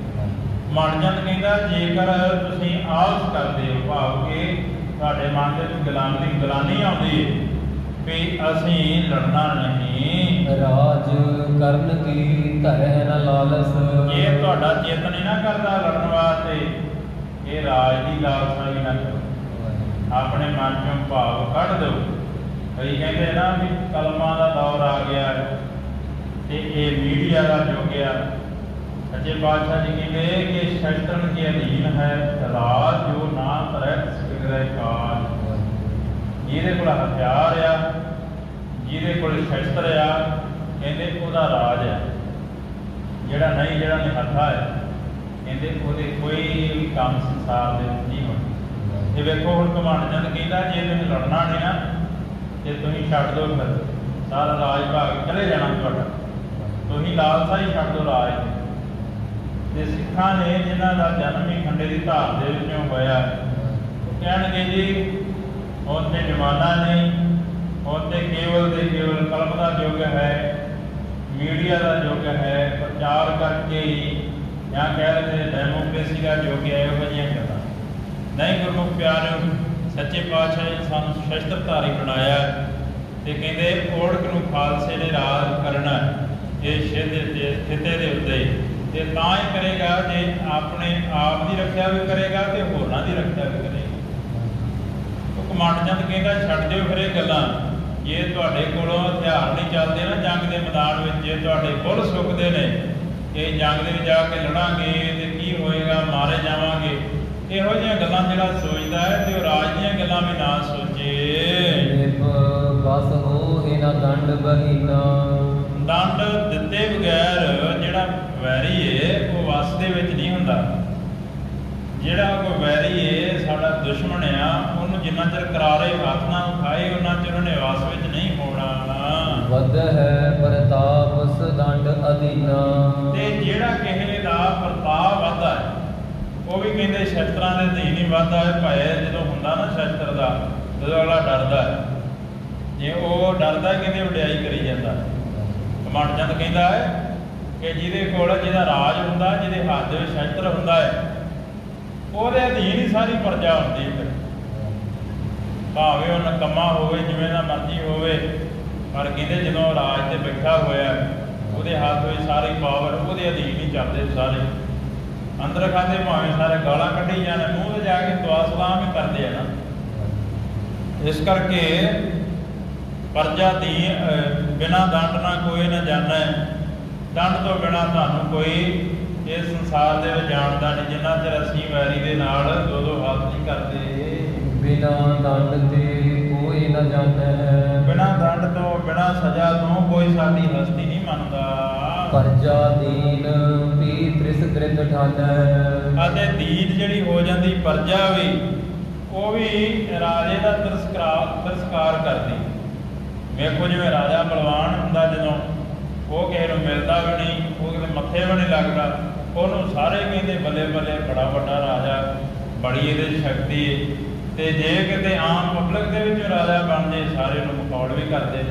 ਮਨਚੰਦ ਕਹਿੰਦਾ ਜੇਕਰ ਤੁਸੀਂ ਆਲਸ ਕਰਦੇ ਹੋ, ਭਾਵ ਕਿ ਤੁਹਾਡੇ ਮਨ ਦੇ ਵਿੱਚ ਗਲਾਨੀ ਆਉਂਦੀ ਵੀ ਅਸੀਂ ਲੜਨਾ ਨਹੀਂ, ਰਾਜ ਕਰਨ ਕੀ ਧਰੈ ਨ ਲਾਲਸ। ਜੇ ਤੁਹਾਡਾ ਚਿੱਤ ਨਹੀਂ ਨਾ ਕਰਦਾ ਲੜਨ ਵਾਸਤੇ, ਇਹ ਰਾਜ ਦੀ ਲਾਲਸਾ ਵੀ ਨਾ ਕਰੋ, ਆਪਣੇ ਮਨ ਚੋਂ ਭਾਵ ਕੱਢ ਦਿਓ। ਕਈ ਕਹਿੰਦੇ ਨਾ ਵੀ ਕਲਮਾਂ ਦਾ ਦੌਰ ਆ ਗਿਆ ਤੇ ਇਹ ਮੀਡੀਆ ਦਾ ਯੁੱਗ ਆ। ਸੱਚੇ ਪਾਤਸ਼ਾਹ ਜੀ ਕਹਿੰਦੇ ਕਿ ਸ਼ਸਤਰਨ ਕੇ ਅਧੀਨ ਹੈ ਰਾਜ, ਜੋ ਨਾ ਧਰੈ ਸਿਗਰੈ ਕਾਜ। ਜਿਹਦੇ ਕੋਲ ਹਥਿਆਰ ਆ, ਜਿਹਦੇ ਕੋਲ ਸ਼ਸਤਰ ਆ, ਕਹਿੰਦੇ ਉਹਦਾ ਰਾਜ ਹੈ। ਜਿਹੜਾ ਨਿਹੱਥਾ ਹੈ, ਕਹਿੰਦੇ ਉਹਦੇ ਕੋਈ ਕੰਮ ਸੰਸਾਰ ਦੇ ਵਿੱਚ ਨਹੀਂ ਹੋਣਾ। ਇਹ ਵੇਖੋ ਹੁਣ ਘਮੰਡ ਚੰਦ ਕਹਿੰਦਾ ਜੇ ਤੁਸੀਂ ਲੜਨਾ ਨਹੀਂ ਨਾ ਜੇ ਤੁਸੀਂ ਛੱਡ ਦਿਓ ਫਿਰ ਸਾਰਾ ਰਾਜ ਭਾਗ ਚਲੇ ਜਾਣਾ ਤੁਹਾਡਾ, ਤੁਸੀਂ ਲਾਲਸਾ ਹੀ ਛੱਡ ਦਿਓ ਰਾਜ। ਤੇ ਸਿੱਖਾਂ ਨੇ ਜਿਨ੍ਹਾਂ ਦਾ ਜਨਮ ਹੀ ਖੰਡੇ ਦੀ ਧਾਰ ਦੇ ਵਿੱਚੋਂ ਹੋਇਆ, ਉਹ ਕਹਿਣਗੇ ਜੀ ਹੁਣ ਤੇ ਜ਼ਮਾਨਾ ਨਹੀਂ, ਹੁਣ ਤੇ ਕੇਵਲ ਤੇ ਕੇਵਲ ਕਲਮ ਦਾ ਯੁੱਗ ਹੈ, ਮੀਡੀਆ ਦਾ ਯੁੱਗ ਹੈ, ਪ੍ਰਚਾਰ ਕਰਕੇ ਹੀ ਜਾਂ ਕਹਿ ਲਈਏ ਡੈਮੋਕ੍ਰੇਸੀ ਦਾ ਯੁੱਗ ਹੈ। ਇਹੋ ਜਿਹੀਆਂ ਗੱਲਾਂ ਨਹੀਂ। ਗੁਰਮੁਖ ਪਿਆਰਿਓ, ਸੱਚੇ ਪਾਤਸ਼ਾਹ ਨੇ ਸਾਨੂੰ ਸ਼ਸਤਰਧਾਰੀ ਬਣਾਇਆ ਤੇ ਕਹਿੰਦੇ ਓੜਕ ਨੂੰ ਖਾਲਸੇ ਨੇ ਰਾਜ ਕਰਨਾ ਇਹ ਖਿੱਤੇ ਦੇ ਉੱਤੇ, ਤੇ ਤਾਂ ਹੀ ਕਰੇਗਾ ਜੇ ਆਪਣੇ ਆਪ ਦੀ ਰੱਖਿਆ ਵੀ ਕਰੇਗਾ ਤੇ ਹੋਰਾਂ ਦੀ ਰੱਖਿਆ ਵੀ ਕਰੇਗਾ। ਉਹ ਘਮੰਡ ਚੰਦ ਕਹਿੰਦਾ ਛੱਡ ਦਿਓ ਫਿਰ ਇਹ ਗੱਲਾਂ, ਜੇ ਤੁਹਾਡੇ ਕੋਲੋਂ ਹਥਿਆਰ ਨਹੀਂ ਚੱਲਦੇ ਨਾ ਜੰਗ ਦੇ ਮੈਦਾਨ ਵਿੱਚ, ਜੇ ਤੁਹਾਡੇ ਬੁੱਲ ਸੁੱਕਦੇ ਨੇ ਕਿ ਜੰਗ ਦੇ ਵਿੱਚ ਜਾ ਕੇ ਲੜਾਂਗੇ ਤੇ ਕੀ ਹੋਏਗਾ, ਮਾਰੇ ਜਾਵਾਂਗੇ, ਇਹੋ ਜਿਹੀਆਂ ਗੱਲਾਂ ਜਿਹੜਾ ਸੋਚਦਾ ਹੈ ਤੇ ਉਹ ਰਾਜ ਦੀਆਂ ਗੱਲਾਂ ਵੀ ਨਾ ਸੋਚੇ। ਬਸ ਹੋ ਇਹਨਾਂ ਦੰਡ ਬਹੀਨਾ, ਦੰਡ ਦਿੱਤੇ ਬਗੈਰ ਜਿਹੜਾ ਵੈਰੀ ਏ ਉਹ ਵਸ ਦੇ ਵਿੱਚ ਨਹੀਂ ਹੁੰਦਾ। ਜਿਹੜਾ ਕੋਈ ਵੈਰੀ ਏ ਸਾਡਾ ਦੁਸ਼ਮਣ ਆ, ਉਹਨੂੰ ਜਿੰਨਾ ਚਿਰ ਕਰਾਰੇ ਹੱਥ ਨਾਲ ਖਾਏ ਉਹਨਾਂ ਚਿਰ ਉਹਨੇ ਵਸ ਵਿੱਚ ਨਹੀਂ ਹੋਣਾ। ਵਧ ਹੈ ਪ੍ਰਤਾਪ ਉਸ ਦੰਡ ਅਧੀਨਾ, ਤੇ ਜਿਹੜਾ ਕਿਸੇ ਦਾ ਪ੍ਰਤਾਪ ਵੱਧਦਾ ਹੈ ਉਹ ਵੀ ਕਹਿੰਦੇ ਸ਼ਸਤਰਾਂ ਦੇ ਅਧੀਨ ਹੀ ਵੱਧਦਾ ਹੈ। ਭਾਵੇਂ ਜਦੋਂ ਹੁੰਦਾ ਨਾ ਸ਼ਸਤਰ ਦਾ, ਜਦੋਂ ਅਗਲਾ ਡਰਦਾ ਹੈ, ਜੇ ਉਹ ਡਰਦਾ ਕਹਿੰਦੇ ਵਡਿਆਈ ਕਰੀ ਜਾਂਦਾ। ਘਮੰਡ ਚੰਦ ਕਹਿੰਦਾ ਹੈ ਕਿ ਜਿਹਦੇ ਕੋਲ ਜਿਹਦਾ ਰਾਜ ਹੁੰਦਾ, ਜਿਹਦੇ ਹੱਥ ਦੇ ਵਿੱਚ ਸ਼ਸਤਰ ਹੁੰਦਾ ਹੈ, ਉਹਦੇ ਅਧੀਨ ਹੀ ਸਾਰੀ ਪ੍ਰਜਾ ਹੁੰਦੀ ਹੈ। ਭਾਵੇਂ ਉਹ ਨਕੰਮਾ ਹੋਵੇ, ਜਿਵੇਂ ਦਾ ਮਰਜ਼ੀ ਹੋਵੇ, ਪਰ ਕਹਿੰਦੇ ਜਦੋਂ ਰਾਜ ਤੇ ਬੈਠਾ ਹੋਇਆ ਉਹਦੇ ਹੱਥ ਵਿੱਚ ਸਾਰੀ ਪਾਵਰ ਉਹਦੇ ਅਧੀਨ ਹੀ ਚੱਲਦੇ ਸਾਰੇ। ਅੰਦਰ ਖਾਂਦੇ ਭਾਵੇਂ ਸਾਰੇ ਗਾਲਾਂ ਕੱਢੀ ਜਾਣ, ਮੂੰਹ ਤੇ ਜਾ ਕੇ ਦੁਆ ਸਲਾਮ ਹੀ ਕਰਦੇ ਆ ਨਾ। ਇਸ ਕਰਕੇ ਪ੍ਰਜਾ ਦੀ ਬਿਨਾਂ ਦੰਡ ਨਾ ਕੋਈ ਨਾ ਜਾਣਾ, ਦੰਡ ਤੋਂ ਬਿਨਾਂ ਤੁਹਾਨੂੰ ਕੋਈ ਇਸ ਸੰਸਾਰ ਦੇ ਵਿੱਚ ਜਾਣਦਾ ਨਹੀਂ। ਜਿੰਨਾ ਚਿਰ ਅਸੀਂ ਵੈਰੀ ਦੇ ਨਾਲ ਦੋ ਦੋ ਹੱਥ ਨਹੀਂ ਕਰਦੇ, ਬਿਨਾਂ ਦੰਡ ਤੇ ਕੋਈ ਨਾ ਜਾਣਦਾ ਹੈ, ਬਿਨਾਂ ਦੰਡ ਤੋਂ ਬਿਨਾਂ ਸਜ਼ਾ ਤੋਂ ਕੋਈ ਸਾਡੀ ਹਸਤੀ ਨਹੀਂ ਮੰਨਦਾ। ਪ੍ਰਜਾ ਦੀਨ ਪੀ ਤ੍ਰਿਸਕ੍ਰਿਤ ਠਾਨੈ, ਅਤੇ ਦੀਨ ਜਿਹੜੀ ਹੋ ਜਾਂਦੀ ਪ੍ਰਜਾ ਵੀ, ਉਹ ਵੀ ਰਾਜੇ ਦਾ ਤਿਰਸਕਾਰ ਕਰਦੀ। ਵੇਖੋ ਜਿਵੇਂ ਰਾਜਾ ਬਲਵਾਨ ਹੁੰਦਾ, ਜਦੋਂ ਉਹ ਕਿਸੇ ਨੂੰ ਮਿਲਦਾ ਵੀ ਨਹੀਂ, ਉਹ ਕਿਤੇ ਮੱਥੇ ਵੀ ਨਹੀਂ ਲੱਗਦਾ, ਉਹਨੂੰ ਸਾਰੇ ਕਹਿੰਦੇ ਬੱਲੇ ਬੱਲੇ ਬੜਾ ਵੱਡਾ ਰਾਜਾ, ਬੜੀ ਇਹਦੇ 'ਚ ਸ਼ਕਤੀ ਹੈ। ਤੇ ਜੇ ਕਿਤੇ ਆਮ ਪਬਲਿਕ ਦੇ ਵਿੱਚ ਰਾਜਾ ਬਣ ਜੇ, ਸਾਰੇ ਨੂੰ ਮਖੌਲ ਵੀ ਕਰਦੇ।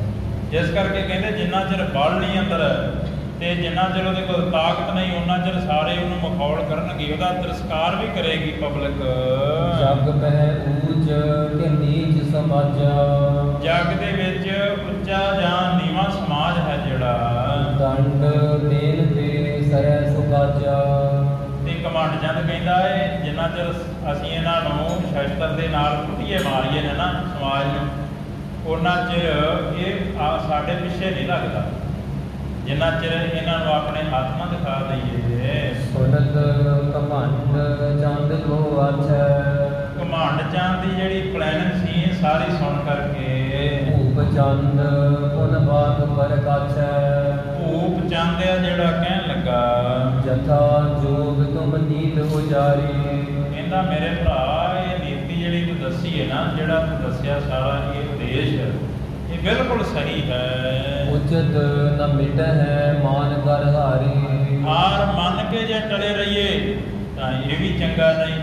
ਇਸ ਕਰਕੇ ਕਹਿੰਦੇ ਜਿੰਨਾ ਚਿਰ ਬਲ ਨਹੀਂ ਅੰਦਰ ਤੇ ਜਿੰਨਾ ਚਿਰ ਉਹਦੇ ਕੋਲ ਤਾਕਤ ਨਹੀਂ, ਉਹਨਾਂ ਚਿਰ ਸਾਰੇ ਉਹਨੂੰ ਮਖੌਲ ਕਰਨਗੇ, ਉਹਦਾ ਤਿਰਸਕਾਰ ਵੀ ਕਰੇਗੀ ਪਬਲਿਕ। ਜਗ ਮਹਿ ਊਚ ਕਿ ਨੀਚ ਸਮਾਜਾ, ਜਗ ਦੇ ਵਿੱਚ ਉੱਚਾ ਜਾਂ ਨੀਵਾਂ ਸਮਾਜ ਹੈ ਜਿਹੜਾ, ਦੰਡ ਦੇਨ ਤੇ ਸਰੈ ਸੁਕਾਜਾ। ਤੇ ਘਮੰਡ ਚੰਦ ਕਹਿੰਦਾ ਹੈ ਜਿੰਨਾ ਚਿਰ ਅਸੀਂ ਇਹਨਾਂ ਨੂੰ ਸ਼ਸਤਰ ਦੇ ਨਾਲ ਕੁੱਟੀਏ ਮਾਰੀਏ ਨੇ ਨਾ ਸਮਾਜ ਨੂੰ, ਉਹਨਾਂ ਚਿਰ ਇਹ ਸਾਡੇ ਪਿੱਛੇ ਨਹੀਂ ਲੱਗਦਾ, ਜਿੰਨਾ ਚਿਰ ਇਹਨਾਂ ਨੂੰ ਆਪਣੇ ਹੱਥ ਨਾਲ ਦਿਖਾ ਦਈਏ। ਸੁਨਤ ਘਮੰਡ ਚੰਦ ਕੋ ਆਛੈ, ਘਮੰਡ ਚੰਦ ਦੀ ਜਿਹੜੀ ਪਲੈਨਿੰਗ ਸੀ ਸਾਰੀ ਸੁਣ ਕਰਕੇ, ਭੂਪ ਚੰਦ ਪੁਨ ਬਾਤ ਪਰ ਕਾਛੈ, ਭੂਪ ਚੰਦ ਆ ਜਿਹੜਾ ਕਹਿਣ ਲੱਗਾ ਜਥਾ ਜੋਗ ਤੁਮ ਨੀਤ ਉਜਾਰੀ। ਕਹਿੰਦਾ ਮੇਰੇ ਭਰਾ ਇਹ ਨੀਤੀ ਜਿਹੜੀ ਤੂੰ ਦੱਸੀ ਹੈ ਨਾ, ਜਿਹੜਾ ਤੂੰ ਦੱਸਿਆ ਸਾਰਾ ਇਹ ਉਦੇਸ਼, ਇਹ ਬਿਲਕੁਲ ਸਹੀ ਹੈ। ਉਚਿਤ ਨ ਮਿਟ ਹੈ ਮਾਨ ਕਰ ਹਾਰੀ, ਹਾਰ ਮੰਨ ਕੇ ਜੇ ਟਲੇ ਰਹੀਏ ਤਾਂ ਇਹ ਵੀ ਚੰਗਾ ਨਹੀਂ।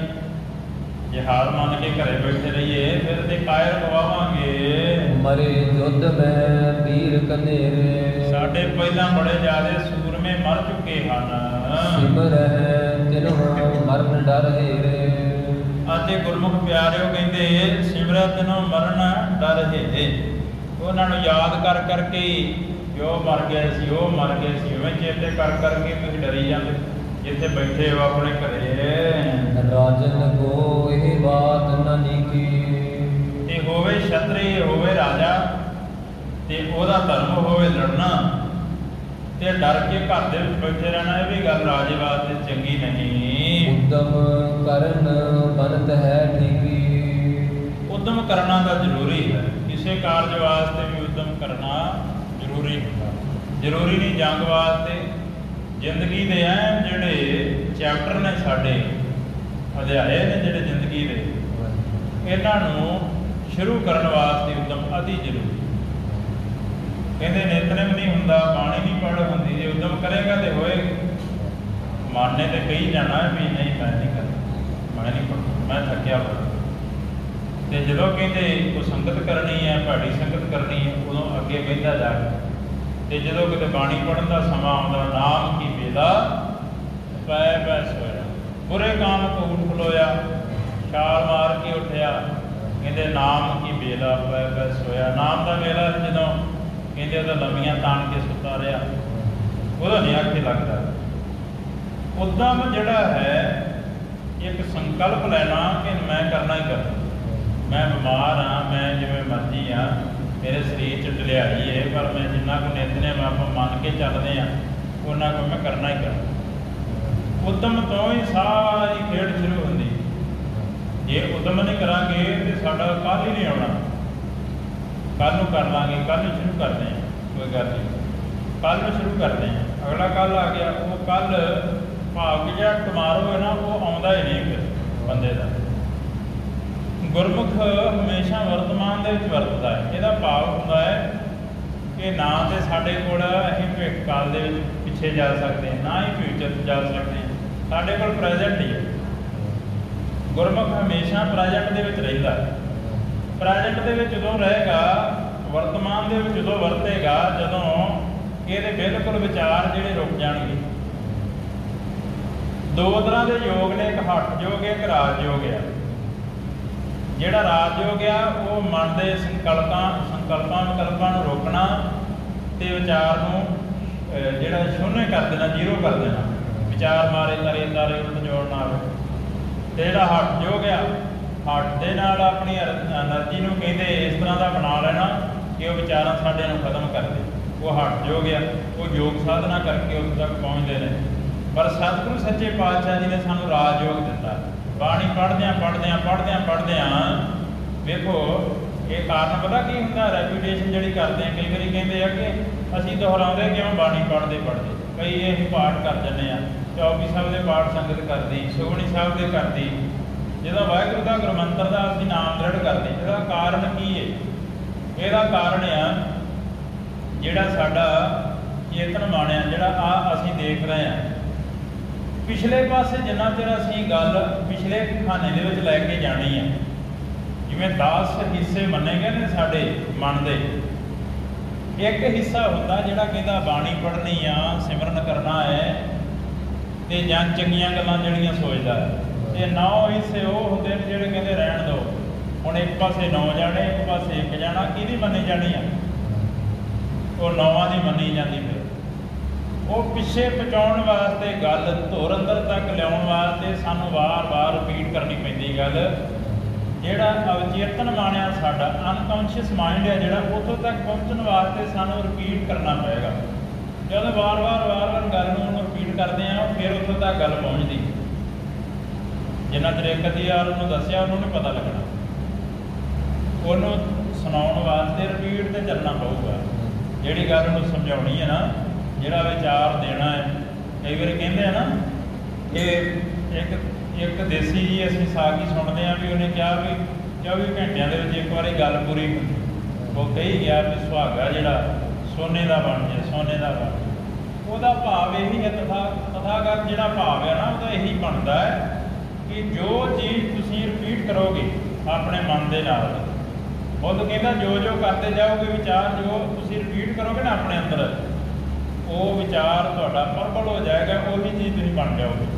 ਜੇ ਹਾਰ ਮੰਨ ਕੇ ਘਰੇ ਬੈਠੇ ਰਹੀਏ ਫਿਰ ਤੇ ਕਾਇਰ ਗਵਾਵਾਂਗੇ। ਮਰੇ ਯੁੱਧ ਮੈਂ ਵੀਰ ਕਨੇਰੇ, ਸਾਡੇ ਪਹਿਲਾਂ ਬੜੇ ਜ਼ਿਆਦੇ ਸੂਰਮੇ ਮਰ ਚੁੱਕੇ ਹਨ। ਸਿਮਰ ਹੈ ਤਿਨਹੁ ਮਰਨ ਡਰ ਹੇਰੇ, ਅਤੇ ਗੁਰਮੁਖ ਪਿਆਰਿਓ ਕਹਿੰਦੇ ਸਿਮਰਤ ਨੂੰ ਮਰਨ ਡਰ ਹੇਰੇ। ਉਹਨਾਂ ਨੂੰ ਯਾਦ ਕਰ ਕਰਕੇ ਜੋ ਮਰ ਗਏ ਸੀ, ਉਹ ਮਰ ਗਏ ਸੀ, ਉਵੇਂ ਚੇਤੇ ਕਰ ਕਰਕੇ ਤੁਸੀਂ ਡਰੀ ਜਾਂਦੇ ਜਿੱਥੇ ਬੈਠੇ ਹੋ ਆਪਣੇ ਘਰੇ। ਰਾਜਨ ਕੋ ਇਹ ਬਾਤ ਨ ਨੀਕੀ, ਤੇ ਹੋਵੇ ਛਤਰੀ ਹੋਵੇ ਰਾਜਾ ਤੇ ਉਹਦਾ ਧਰਮ ਹੋਵੇ ਲੜਨਾ, ਤੇ ਡਰ ਕੇ ਘਰ ਦੇ ਵਿੱਚ ਬੈਠੇ ਰਹਿਣਾ, ਇਹ ਵੀ ਗੱਲ ਰਾਜੇ ਵਾਸਤੇ ਚੰਗੀ ਨਹੀਂ। ਉਦਮ ਕਰਨ ਬਨਤ ਹੈ ਠੀਕੀ, ਉਦਮ ਕਰਨਾ ਤਾਂ ਜ਼ਰੂਰੀ ਹੈ, ਕਿਸੇ ਕਾਰਜ ਵਾਸਤੇ ਵੀ ਉਦਮ ਕਰਨਾ ਜ਼ਰੂਰੀ ਹੁੰਦਾ। ਜ਼ਰੂਰੀ ਨਹੀਂ ਜੰਗ ਵਾਸਤੇ, ਜ਼ਿੰਦਗੀ ਦੇ ਐਨ ਜਿਹੜੇ ਚੈਪਟਰ ਨੇ ਸਾਡੇ ਅਧਿਆਏ ਨੇ ਜਿਹੜੇ ਜ਼ਿੰਦਗੀ ਦੇ, इन्हों शुरू करने वास्ते उद्यम अति जरूरी। कहते नितनेम नहीं होंदा, बाणी नहीं पढ़ होंदी, जो उद्यम करेगा तो होएगा। मन ने तो कही जाना भी नहीं मैं नहीं करना, मैं नहीं पढ़ना, मैं थकिया हुआ। तो जो कहते कोई संगत करनी है, भैड़ी संगत करनी है, उदों अगे बहता जाए। तो जो कितने बाणी पढ़न का समा आता, नाम की बेला पै पै सोया, बुरे काम को उठ खलोया, छाल मार के उठया। कहते नाम की बेला पै पै सोया, नाम का बेला जो कहते तो लम्बियां तान के सुता रहा, वह नहीं आखे लगता। उद्यम जिहड़ा है एक संकल्प लेना कि मैं करना ही करना, मैं बीमार हाँ, मैं जिवें मर्जी हाँ, मेरे शरीर च ढलियाई है, पर मैं जिन्ना को नितनेम आपां मन के चलते हैं उन्ना को मैं करना ही करना। उद्यम तो ही सारी खेड शुरू होंदी। जे उद्यम नहीं करांगे तो साडा कल ही नहीं आना, कल नूं कर लांगे, कल ही शुरू करते हैं, कोई गल नहीं, कल में शुरू करते हैं। अगला कल आ गया, वो कल भाग जिहा टमारो है ना, वो आउंदा ही नहीं फिर बंदे का। गुरमुख हमेशा वर्तमान दे विच वरतदा है। इहदा भाव हुंदा है कि ना तो साडे कोल असीं भविख काल दे विच पिछे जा सकते हैं, ना ही फ्यूचर जा सकते हैं, साडे कोल प्रैजेंट ही है। गुरमुख हमेशा प्रैजेंट दे विच रहिंदा है। प्रैजेंट दे विच उदों रहेगा, वर्तमान दे विच उदों वरतेगा जदों इहदे बिल्कुल विचार जिहड़े रुक जाणगे। दो तरह के योग ने, एक हठ योग है, एक राजयोग है। जिहड़ा राजयोग है वो मन के संकल्पां विकल्पां नूं रोकना ते विचार नूं जिहड़ा शून्य कर देना, जीरो कर देना, विचार मारे तरे तारे उल्ट जोड़ ना आवे। ते जिहड़ा हठ योग है, हठ दे नाल अपनी एनर्जी नूं कहंदे इस तरह का बना लेना कि वो विचारां साडे नूं खत्म कर दे। वो हठ योग है, वो योग साधना करके उस तक पहुँचते हैं। पर सतगुरु सच्चे पातशाह जी ने सानू राजयोग दिता। बाणी पढ़द्या वेखो ये कारण पता की होंदा, रेपूटेशन जिहड़ी करते हैं, कई बार कहते हैं कि असीं दोहराउंदे क्यों बाणी पढ़ते कई ये पाठ कर जन्ने आ, चौबी साहब के पाठ संगत करती, सुखमनी साहब के करती, जो वाहिगुरू का गुरमंत्र का असीं नाम दृढ़ करते। इसका कारण की है? इसका कारण आ जिहड़ा साडा चेतन मन है, जिहड़ा असीं देख रहे हैं, पिछले पासे जिन्ना चਿਰ ਅਸੀਂ गल पिछले खाने ਦੇ ਵਿੱਚ ਲੈ ਕੇ ਜਾਣੀ है। जिवें 10 हिस्से मन्ने गए ने साडे मन दे, एक हिस्सा हुंदा जिहड़ा कहंदा बाणी पढ़नी आ, सिमरन करना है ते जां चंगीआं गल्लां जिहड़ियां सोचदा है। ते 9 हिस्से वो हुंदे ने जिहड़े कहंदे रहण दो, हुण एक पासे 9 जाने, एक पासे 1 जाना, किहदी मन्नी जानी है? वो 9 दी मन्नी जाती। फिर वो पिछे पहुँचाने वास्ते गल धुर अंदर तक लियाउण वास्ते सानू वार वार रिपीट करनी पैंदी गल। जिहड़ा अवचेतन मानिया साडा अनकॉन्शियस माइंड है, जिहड़ा उत्थों तक पहुँचने वास्ते सानू रिपीट करना पएगा। जब वार वार गल नूं रिपीट करते हैं फिर उत्थों तक गल पहुँचती। जिन्ना चਿਰ एक अद्धी वार उन्होंने दसिया उन्होंने नहीं पता लगना, उन्होंने सुनाउण वास्ते रिपीट ते चलना पऊगा। जिहड़ी गल उन्होंने समझाउणी है ना, जिहड़ा विचार देना है, कई बार कहते हैं ना कि एक देसी जी असीं सागी सुनते हैं भी उन्हें कहा भी 24 घंटिया के एक बार गल पूरी होती। वो कही गया भी सुहागा जिहड़ा सोने का बन जाए, सोने का बन जाए। ਉਹਦਾ भाव यही है, तथागत जिहड़ा भाव है ना ਉਹਦਾ यही बनता है कि जो चीज़ तुसीं रिपीट करोगे अपने मन के नाल, बुद्ध कहता जो करते जाओगे विचार, जो तुसीं रिपीट करोगे ना अपने अंदर, वो विचार तुहाडा प्रबल हो जाएगा, वही चीज़ तुसीं बन जाओगे।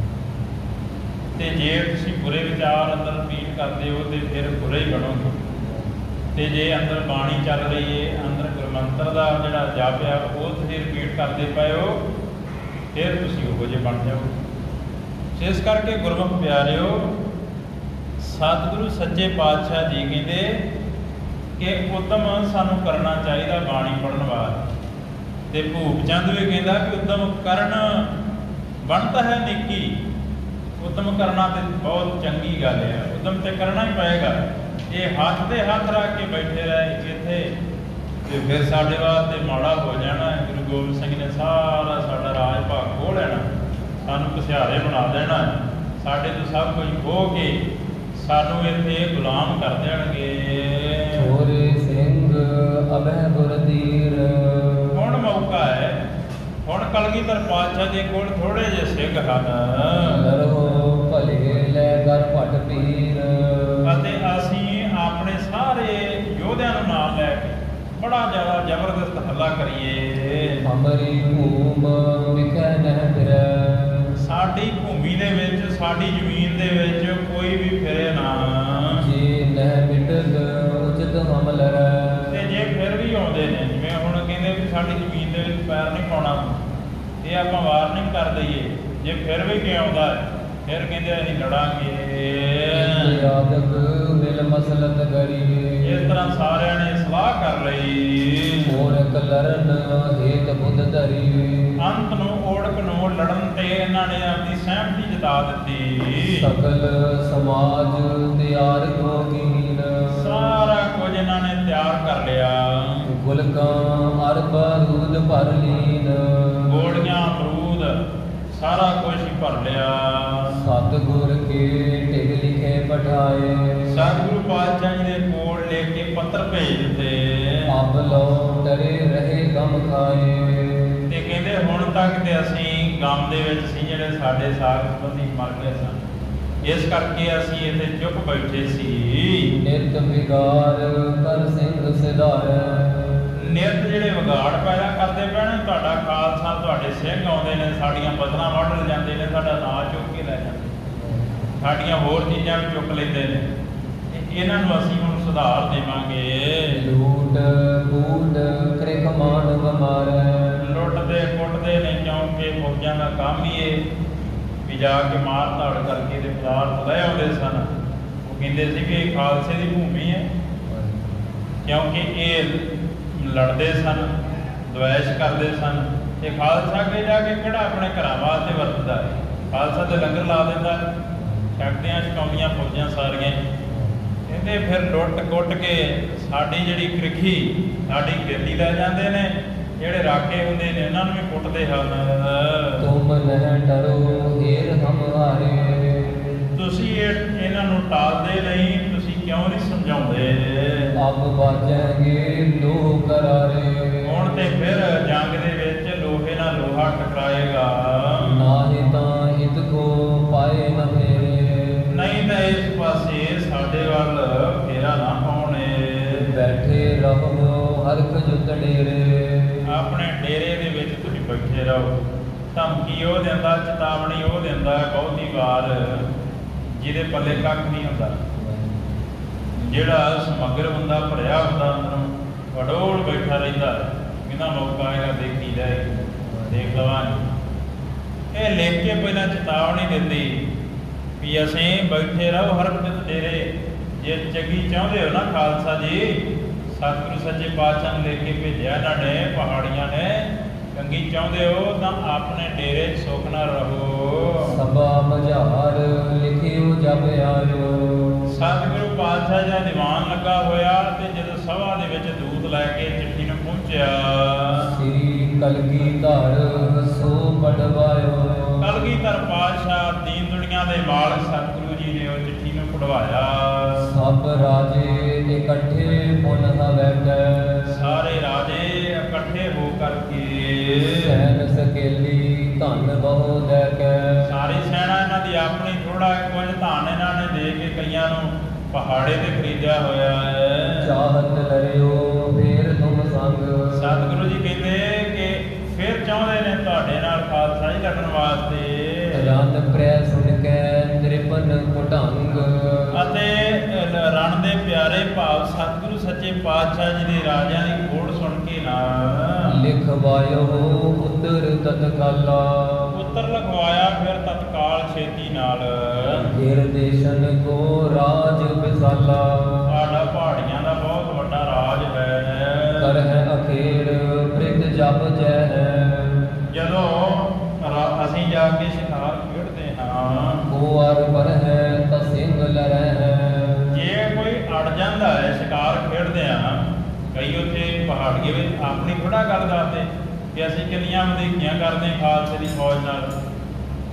तो जे तुसीं बुरे विचार अंदर रिपीट करते हो तो फिर बुरे ही बनोगे। तो जे अंदर बाणी चल रही है, अंदर गुरमंत्र का जिहड़ा जप है वो तुसीं रिपीट करते पे हो, फिर तुसीं उहो जे बन जाओगे। इस करके गुरमुख प्यारिओ, सतगुरु सच्चे पातशाह जी कहते कि उद्यम सानू करना चाहिए बाणी पढ़न वास्ते। तो भूप चंद भी कहता कि उद्यम करन बनता है निकी, उद्यम करना तो बहुत चंगी गल है, उद्यम तो करना ही पएगा। ये हाथ से हाथ रख के बैठे रहे इत्थे तो फिर साडे वास्ते माड़ा हो जाना। गुरु गोबिंद सिंह ने सारा साडा राज भाग खो लेना, सानू घसियारे बना देना, साडे तो सब कुछ खो के ਸਾਨੂੰ ਇੱਥੇ ਗੁਲਾਮ ਕਰ ਦੇਣਗੇ। ਛੋਰੇ ਸਿੰਘ ਅਬਹਿ ਗੁਰਦੀਰ। ਹੁਣ ਮੌਕਾ ਹੈ, ਹੁਣ ਕਲਗੀਧਰ ਪਾਤਸ਼ਾਹ ਦੇ ਕੋਲ ਥੋੜੇ ਜਿਹੇ ਸਿੰਘ ਹਨ ਲਰੋ ਭਲੇ ਲੈ ਕਰ ਭਟ ਪੀਰ। ਅਤੇ ਅਸੀਂ ਆਪਣੇ ਸਾਰੇ ਯੋਧਿਆਂ ਨੂੰ ਨਾਲ ਲੈ ਕੇ ਬੜਾ ਜ਼ਿਆਦਾ ਜ਼ਬਰਦਸਤ ਹੱਲਾ ਕਰੀਏ। ਹਮਰੀ ਭੂਮ ਵਿਖੈ ਨਹਿ ਫਿਰੈ। ਸਾਡੀ ਭੂਮੀ ਦੇ ਵਿੱਚ, ਸਾਡੀ ਜ਼ਮੀਨ ਦੇ ਵਿੱਚ ਕੋਈ ਵੀ ਫਿਰੇ ਨਾ। ਜੇ ਨਹਿ ਮਿਟਲ ਉਚਿਤ ਹਮ ਲਰੈ। ਤੇ ਜੇ ਫਿਰ ਵੀ ਆਉਂਦੇ ਨੇ, ਜਿਵੇਂ ਹੁਣ ਕਹਿੰਦੇ ਵੀ ਸਾਡੀ ਜ਼ਮੀਨ ਦੇ ਵਿੱਚ ਪੈਰ ਨਹੀਂ ਪਾਉਣਾ, ਇਹ ਆਪਾਂ ਵਾਰਨਿੰਗ ਕਰ ਦਈਏ। ਜੇ ਫਿਰ ਵੀ ਕੀ ਆਉਂਦਾ ਹੈ, ਫਿਰ ਕਹਿੰਦੇ ਅਸੀਂ ਲੜਾਂਗੇ। ਆਦਕ ਮਿਲ ਮਸਲਤ ਕਰੀਏ। ਇਸ ਤਰ੍ਹਾਂ ਸਾਰਿਆਂ ਨੇ ਸਲਾਹ ਕਰ ਲਈ। ਓੜਕ ਲਰਨ ਹੇਤ ਬੁੱਧ ਧਰੀ। ਅੰਤ ਨੂੰ ਓੜਕ ਨੂੰ ਲੜਨ ਤੇ ਇਹਨਾਂ ਨੇ ਆਪਣੀ ਸਹਿਮਤੀ ਜਤਾ ਦਿੱਤੀ। ਸਕਲ ਸਮਾਜ ਤਿਆਰ ਗੋਗੀਨ। ਸਾਰਾ ਕੁਝ ਇਹਨਾਂ ਨੇ ਤਿਆਰ ਕਰ ਲਿਆ। ਗੁਲਕਾਂ ਅਰਬ ਰੂਦ ਭਰ ਲੀਨ। ਗੋਲੀਆਂ ਅਮਰੂਦ ਸਾਰਾ ਕੁਝ ਹੀ ਭਰ ਲਿਆ। ਸਤਿਗੁਰ ਕੇ ਟਿਕ ਲਿਖੇ ਪਠਾਏ। ਸਤਿਗੁਰੂ ਪਾਤਸ਼ਾਹ ਜੀ ਦੇ ਕੋਲ ਲੈ ਕੇ ਪੱਤਰ ਭੇਜ ਦਿੱਤੇ। ਅਬ ਲੋ ਡਰੇ ਰਹੇ ਗਮ ਖਾਏ। ਤੇ ਕਹਿੰਦੇ ਹੁਣ ਤੱਕ ਤੇ ਅਸੀਂ ਗਮ ਦੇ ਵਿੱਚ ਸੀ, ਜਿਹੜੇ ਸਾਡੇ ਸਾਗ ਸੰਬੰਧੀ ਮਰ ਗਏ ਸਨ, ਇਸ ਕਰਕੇ ਅਸੀਂ ਇੱਥੇ ਚੁੱਪ ਬੈਠੇ ਸੀ। ਨਿਤ ਵਿਗਾਰ ਕਰ ਸਿੰਘ ਸਿਧਾਰੈ। ਨਿਤ ਜਿਹੜੇ ਵਿਗਾੜ ਪੈਦਾ ਕਰਦੇ ਪੈਣ, ਤੁਹਾਡਾ ਖਾਲਸਾ, ਤੁਹਾਡੇ ਸਿੰਘ ਆਉਂਦੇ ਨੇ, ਸਾਡੀਆਂ ਬਦਲਾਂ ਵੱਢ ਜਾਂਦੇ ਨੇ, ਸਾਡਾ ਨਾਂ ਚੁੱਕ ਕੇ ਲੈ ਜਾਂਦੇ, ਸਾਡੀਆਂ ਹੋਰ ਚੀਜ਼ਾਂ ਵੀ ਚੁੱਕ ਲੈਂਦੇ ਨੇ। ਇਹਨਾਂ ਨੂੰ ਅਸੀਂ ਹੁਣ ਸੁਧਾਰ ਦੇਵਾਂਗੇ। ਲੂਟ ਬੂਟ ਕ੍ਰਿਖ ਮਾਨ ਬਮਾਰੈ। ਲੁੱਟਦੇ ਕੁੱਟਦੇ ਨੇ, ਕਿਉਂਕਿ ਫੌਜਾਂ ਦਾ ਕੰਮ ਹੀ ਇਹ ਵੀ ਜਾ ਕੇ ਮਾਰ ਧਾੜ ਕਰਕੇ ਤੇ ਪਦਾਰਥ ਲੈ ਆਉਂਦੇ ਸਨ। ਉਹ ਕਹਿੰਦੇ ਸੀ ਕਿ ਇਹ ਖਾਲਸੇ ਦੀ ਭੂਮੀ ਹੈ, ਕਿਉਂਕਿ ਇਹ ਲੜਦੇ ਸਨ, ਦਵੈਸ਼ ਕਰਦੇ ਸਨ। ਤੇ ਖਾਲਸਾ ਅੱਗੇ ਜਾ ਕੇ ਕਿਹੜਾ ਆਪਣੇ ਘਰਾਂ ਵਾਸਤੇ ਵਰਤਦਾ ਹੈ? ਖਾਲਸਾ ਤੇ ਲੰਗਰ ਲਾ ਦਿੰਦਾ, ਛਕਦੀਆਂ ਛਕਾਉਂਦੀਆਂ ਫੌਜਾਂ ਸਾਰੀਆਂ। ਕਹਿੰਦੇ ਫਿਰ ਲੁੱਟ ਕੁੱਟ ਕੇ ਸਾਡੀ ਜਿਹੜੀ ਕ੍ਰਿਖੀ, ਸਾਡੀ ਖੇਤੀ ਲੈ ਜਾਂਦੇ ਨੇ। ਜਿਹੜੇ ਰਾਖੇ ਹੁੰਦੇ ਨੇ ਇਹਨਾਂ ਨੂੰ ਵੀ ਕੁੱਟਦੇ ਹਨ। ਤੁਮ ਨਹਿ ਡਰੋ ਹੀਰ ਹਮ ਹਾਰੇ। ਤੁਸੀਂ ਇਹਨਾਂ ਨੂੰ ਟਾਲਦੇ ਨਹੀਂ, ਤੁਸੀਂ ਕਿਉਂ ਨਹੀਂ ਸਮਝਾਉਂਦੇ? ਅਬ ਬਾਜੈਂਗੇ ਲੋਹ ਕਰਾਰੇ। ਹੁਣ ਤੇ ਫਿਰ ਜੰਗ ਦੇ ਵਿੱਚ ਲੋਹੇ ਨਾਲ ਲੋਹਾ ਟਕਰਾਏਗਾ। ਨਾਹੀ ਤਾਂ ਹਿਤ ਕੋ ਪਾਏ ਨ ਫੇਰੇ। ਨਹੀਂ ਤਾਂ ਇਸ ਪਾਸੇ ਸਾਡੇ ਵੱਲ ਫੇਰਾ ਨਾ ਪਾਉਣੇ। ਬੈਠੇ ਰਹੋ ਹਰਖ ਜੁਤ ਡੇਰੇ। ਆਪਣੇ ਡੇਰੇ ਦੇ ਵਿੱਚ ਤੁਸੀਂ ਬੈਠੇ ਰਹੋ। ਧਮਕੀ ਉਹ ਦਿੰਦਾ, ਚੇਤਾਵਨੀ ਉਹ ਦਿੰਦਾ ਬਹੁਤੀ ਵਾਰ, ਜਿਹਦੇ ਪੱਲੇ ਕੱਖ ਨਹੀਂ ਹੁੰਦਾ। ਜਿਹੜਾ ਸਮੱਗਰ ਬੰਦਾ ਭਰਿਆ ਹੁੰਦਾ ਅੰਦਰੋਂ ਅਡੋਲ ਬੈਠਾ ਰਹਿੰਦਾ, ਬਿਨਾਂ ਮੌਕਾ ਆਏਗਾ ਦੇਖੀ ਜਾਏਗੀ, ਦੇਖ ਲਵਾਂਗੇ। ਇਹ ਲਿਖ ਕੇ ਪਹਿਲਾਂ ਚੇਤਾਵਨੀ ਦਿੰਦੀ ਵੀ ਅਸੀਂ ਬੈਠੇ ਰਹੋ ਹਰਕਤ ਡੇਰੇ। ਜੇ ਚੰਗੀ ਚਾਹੁੰਦੇ ਹੋ ਨਾ ਖਾਲਸਾ ਜੀ, ਸਤਿਗੁਰੂ ਸੱਚੇ ਪਾਤਸ਼ਾਹ ਨੂੰ ਲਿਖ ਕੇ ਭੇਜਿਆ ਇਹਨਾਂ ਨੇ, ਪਹਾੜੀਆਂ ਨੇ, ਚੰਗੀ ਚਾਹੁੰਦੇ ਹੋ ਤਾਂ ਆਪਣੇ ਡੇਰੇ 'ਚ ਸੁੱਖ ਨਾਲ ਰਹੋ। ਸਭਾ ਮਝਾਰ ਲਿਖਿਓ ਜਬ ਆਇਓ। ਸਤਿਗੁਰੂ ਪਾਤਸ਼ਾਹ ਜੀ ਦਾ ਦੀਵਾਨ ਲੱਗਾ ਹੋਇਆ ਤੇ ਜਦੋਂ ਸਭਾ ਦੇ ਵਿੱਚ ਦੂਤ ਲੈ ਕੇ ਚਿੱਠੀ ਨੂੰ ਪਹੁੰਚਿਆ, ਸ੍ਰੀ ਕਲਗੀਧਰ ਸੋ ਪੜਵਾਇਓ। ਕਲਗੀਧਰ ਪਾਤਸ਼ਾਹ ਦੀਨ ਦੁਨੀਆ ਦੇ ਮਾਲਕ ਸਤਿਗੁਰੂ ਜੀ ਨੇ ਉਹ ਚਿੱਠੀ ਨੂੰ ਪੜਵਾਇਆ। ਸਭ ਰਾਜੇ ਇਕੱਠੇ ਪੁਨਹ ਬੈਠੈ। ਸਾਰੇ ਰਾਜੇ ਇਕੱਠੇ ਹੋ ਕਰਕੇ ਸੈਨ ਸਕੇਲੀ ਧਨ ਬਹੁ ਲੈ ਕੇ। ਸਾਰੀ ਸੈਨਾ ਇਹਨਾਂ ਦੀ ਆਪਣੀ, ਥੋੜਾ ਕੁਝ ਧਨ ਇਹਨਾਂ ਨੇ ਦੇ ਕੇ ਕਈਆਂ ਨੂੰ ਪਹਾੜੇ ਤੇ ਖਰੀਦਿਆ ਹੋਇਆ ਹੈ। ਚਾਹਤ ਲਰਿਓ ਫੇਰ ਤੁਮ ਸੰਗ। ਸਤਿਗੁਰੂ ਜੀ ਕਹਿੰਦੇ ਕਿ ਫਿਰ ਚਾਹੁੰਦੇ ਨੇ ਤੁਹਾਡੇ ਨਾਲ ਖਾਲਸਾ ਜੀ ਲੜਨ ਵਾਸਤੇ। ਰਣ ਪ੍ਰੈ ਸੁਣ ਕੇ ਤ੍ਰਿਪਨ ਕੁਟੰਗ। ਅਤੇ ਰਣ ਦੇ ਪਿਆਰੇ ਭਾਵ ਸਤਿਗੁਰੂ ਸੱਚੇ ਪਾਤਸ਼ਾਹ ਜੀ ਦੇ ਰਾਜਿਆਂ ਦੀ ਖੋੜ ਸੁਣ ਕੇ ਨਾ ਲਿਖਵਾਇਓ ਉੱਤਰ ਤਤਕਾਲਾ। ਉੱਤਰ ਲਿਖਵਾਇਆ ਫਿਰ ਤਤਕਾਲ ਛੇਤੀ ਨਾਲ। ਗਿਰ ਦੇਸ਼ਨ ਕੋ ਰਾਜ ਵਿਸਾਲਾ। ਸਾਡਾ ਪਹਾੜੀਆਂ ਦਾ ਬਹੁਤ ਵੱਡਾ ਰਾਜ ਹੈ। ਕਰ ਹੈ ਅਖੇੜ ਪ੍ਰਿਤ ਜਪ ਜੈ ਹੈ। ਜਦੋਂ ਅਸੀਂ ਜਾ ਕੇ ਸ਼ਿਕਾਰ ਖੇਡਦੇ ਹਾਂ, ਕੋ ਅਰ ਪਰ ਹੈ ਤਾਂ ਸਿੰਘ ਲਰੈ ਹੈ। ਜੇ ਕੋਈ ਅੜ ਜਾਂਦਾ ਹੈ ਸ਼ਿਕਾਰ ਖੇਡਦੇ ਹਾਂ, ਕਈ ਉੱਥੇ ਪਹਾੜੀਏ ਵਿੱਚ ਆਪਣੀ ਥੋੜ੍ਹਾ ਗੱਲ ਕਰਦੇ ਕਿ ਅਸੀਂ ਕਿੰਨੀਆਂ ਵਧੀਕੀਆਂ ਕਰਦੇ ਖਾਲਸੇ ਦੀ ਫੌਜ ਨਾਲ।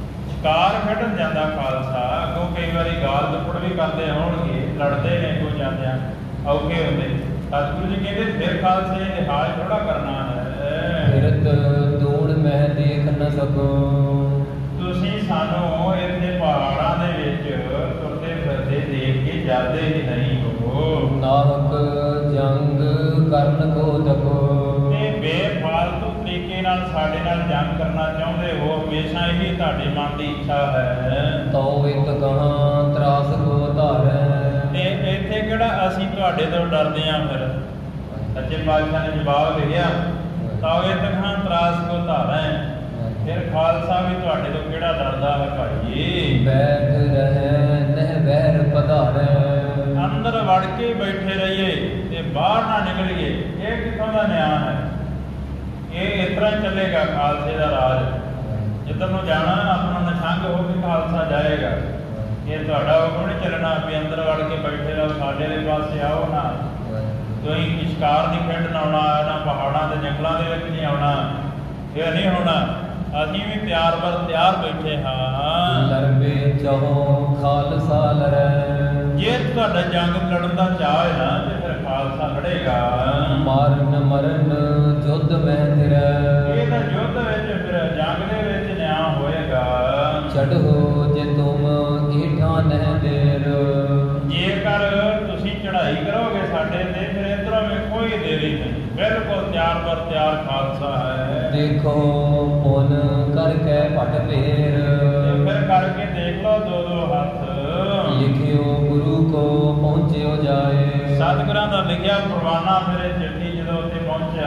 ਕਾਰ ਖੇਡਣ ਜਾਂਦਾ ਖਾਲਸਾ, ਅੱਗੋਂ ਕਈ ਵਾਰੀ ਗਾਲ ਦੁੱਪੜ ਵੀ ਕਰਦੇ ਹੋਣਗੇ, ਲੜਦੇ ਨੇ ਕੋਈ ਜਾਂਦਿਆਂ, ਔਖੇ ਹੁੰਦੇ। ਸਤਿਗੁਰੂ ਜੀ ਕਹਿੰਦੇ ਫਿਰ ਖਾਲਸੇ ਨੇ ਲਿਹਾਜ਼ ਥੋੜਾ ਕਰਨਾ ਹੈ। ਫਿਰਤ ਦੂੜ ਮੈਂ ਦੇਖ ਨ ਸਕੋ। ਤੁਸੀਂ ਸਾਨੂੰ ਇੱਥੇ ਪਹਾੜਾਂ ਦੇ ਵਿੱਚ ਤੁਰਦੇ ਫਿਰਦੇ ਦੇਖ ਕੇ ਜਾਂਦੇ ਹੀ ਨਹੀਂ ਹੋ। ਨਾਹਕ ਜੰਗ ਕਰਨ ਕੋ ਤਕੋ। ਤੇ ਬੇਫਾਲਤੂ ਤਰੀਕੇ ਨਾਲ ਸਾਡੇ ਨਾਲ ਜੰਗ ਕਰਨਾ ਚਾਹੁੰਦੇ ਹੋ, ਹਮੇਸ਼ਾ ਇਹੀ ਤੁਹਾਡੇ ਮਨ ਦੀ ਇੱਛਾ ਹੈ। ਤਉ ਇਕ ਕਹਾਂ ਤਰਾਸ ਕੋ ਧਾਰੈ। ਤੇ ਇੱਥੇ ਕਿਹੜਾ ਅਸੀਂ ਤੁਹਾਡੇ ਤੋਂ ਡਰਦੇ ਹਾਂ? ਫਿਰ ਸੱਚੇ ਪਾਤਸ਼ਾਹ ਨੇ ਜਵਾਬ ਲਿਖਿਆ, ਤਉ ਇਕ ਕਹਾਂ ਤਰਾਸ ਕੋ ਧਾਰੈ। ਫਿਰ ਖਾਲਸਾ ਵੀ ਤੁਹਾਡੇ ਤੋਂ ਕਿਹੜਾ ਡਰਦਾ ਹੈ ਭਾਈ? ਬੈਠ ਰਹਿ ਨਹਿ ਬਹਿਰ ਪਧਾਰੈ। ਅੰਦਰ ਵੜ ਕੇ ਬੈਠੇ ਰਹੀਏ ਤੇ ਬਾਹਰ ਨਾ ਨਿਕਲੀਏ, ਇਹ ਕਿੱਥੋਂ ਦਾ ਨਿਆਂ ਹੈ? ਇਹ ਇਸ ਤਰ੍ਹਾਂ ਚੱਲੇਗਾ ਖਾਲਸੇ ਦਾ ਰਾਜ। ਜਿੱਧਰ ਨੂੰ ਜਾਣਾ ਆਪਣਾ ਨਿਸ਼ੰਗ ਹੋ ਕੇ ਖਾਲਸਾ ਜਾਏਗਾ। ਇਹ ਤੁਹਾਡਾ ਹੁਕਮ ਨਹੀਂ ਚੱਲਣਾ ਵੀ ਅੰਦਰ ਵੜ ਕੇ ਬੈਠੇ ਰਹੋ, ਸਾਡੇ ਵਾਲੇ ਪਾਸੇ ਆਓ ਨਾ। ਤੁਸੀਂ ਸ਼ਿਕਾਰ ਦੀ ਖੇਡ ਨਾ ਆਉਣਾ, ਨਾ ਪਹਾੜਾਂ ਦੇ ਜੰਗਲਾਂ ਦੇ ਵਿੱਚ ਨਹੀਂ ਆਉਣਾ, ਇਹ ਨਹੀਂ ਹੋਣਾ। ਅਸੀਂ ਵੀ ਤਿਆਰ ਬਰ ਤਿਆਰ ਬੈਠੇ ਹਾਂ। ਲਰਬੇ ਚਾਹੋ ਖਾਲਸਾ ਲਰੈ। ਜੇ ਤੁਹਾਡਾ ਜੰਗ ਲੜਨ ਦਾ ਚਾਹ ਹੈ ਨਾ ਤੇ ਫਿਰ ਖਾਲਸਾ ਲੜੇਗਾ। ਮਾਰਨ ਮਰਨ ਜੁੱਧ ਮੈਂ ਫਿਰੈ। ਇਹ ਤਾਂ ਯੁੱਧ ਵਿੱਚ ਫਿਰ ਜੰਗ ਦੇ ਵਿੱਚ ਨਿਆਂ ਹੋਏਗਾ। ਚੜ੍ਹੋ ਜੇ ਤੁਮ ਈਠਾਂ ਨਹਿ ਦੇਰ। ਜੇਕਰ ਤੁਸੀਂ ਚੜ੍ਹਾਈ ਕਰੋਗੇ ਸਾਡੇ ਤੇ, ਫਿਰ ਇੱਧਰੋਂ ਵੇਖੋ ਹੀ ਦੇਰੀ ਨਹੀਂ, ਬਿਲਕੁਲ ਤਿਆਰ ਬਰ ਤਿਆਰ ਖਾਲਸਾ ਹੈ। ਦੇਖੋ ਪੁਨ ਕਰਕੇ ਭਟ ਫੇਰ। ਤੇ ਫਿਰ ਕਰਕੇ ਦੇਖ ਲਓ ਦੋ ਦੋ ਹੱਥ। ਲਿਖਿਓ ਗੁਰੂ ਕੋ ਪਹੁੰਚਿਓ ਜਾਏ। ਸਤਿਗੁਰਾਂ ਦਾ ਲਿਖਿਆ ਪਰਵਾਨਾ ਮੇਰੇ ਚਿੱਠੀ ਜਦੋਂ ਉੱਥੇ ਪਹੁੰਚਿਆ।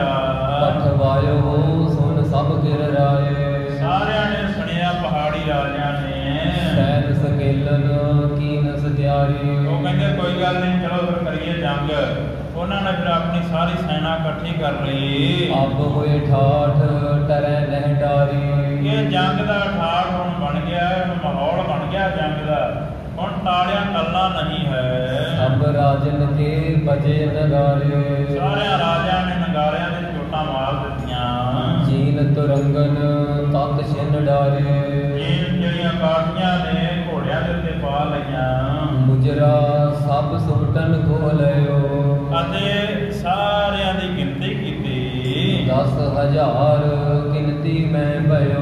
ਪਠਵਾਇਓ ਸੁਣ ਸਭ ਗਿਰ ਰਾਏ। ਸਾਰਿਆਂ ਨੇ ਸੁਣਿਆ, ਪਹਾੜੀ ਰਾਜਿਆਂ ਨੇ। ਸੈਨ ਸਕੇਲਨ ਕੀਨ ਸਤਿਆਰੀ। ਉਹ ਕਹਿੰਦੇ ਕੋਈ ਗੱਲ ਨਹੀਂ, ਚਲੋ ਫਿਰ ਕਰੀਏ ਜੰਗ। ਉਹਨਾਂ ਨੇ ਫਿਰ ਆਪਣੀ ਸਾਰੀ ਸੈਨਾ ਇਕੱਠੀ ਕਰ ਲਈ। ਅਬ ਹੋਏ ਠਾਠ ਟਰੈ ਨਹਿ ਡਾਰੀ। ਇਹ ਜੰਗ ਦਾ ਠਾਠ ਹੁਣ ਬਣ ਗਿਆ, ਮਾਹੌਲ ਬਣ ਗਿਆ ਜੰਗ ਦਾ। ਹੁਣ ਤਾੜਿਆਂ ਟਲਣਾ ਨਹੀਂ ਹੈ। ਸਭ ਰਾਜਨ ਕੇ ਬਜੇ ਨਗਾਰੇ। ਸਾਰਿਆਂ ਰਾਜਿਆਂ ਨੇ ਨਗਾਰਿਆਂ ਦੇ ਚੋਟਾਂ ਮਾਰ ਦਿੱਤੀਆਂ। ਜੀਨ ਤੁਰੰਗਨ ਤਤ ਛਿਨ ਡਾਰੇ। ਜਿਹੜੀਆਂ ਕਾਠੀਆਂ ਨੇ ਘੋੜਿਆਂ ਦੇ ਉੱਤੇ ਪਾ ਲਈਆਂ। ਮੁਜਰਾ ਸਭ ਸੁਟਨ ਕੋ ਲਿਓ। ਅਤੇ ਸਾਰਿਆਂ ਦੀ ਗਿਣਤੀ ਕੀਤੀ। 10,000 ਗਿਣਤੀ ਮੈਂ ਭਇਓ।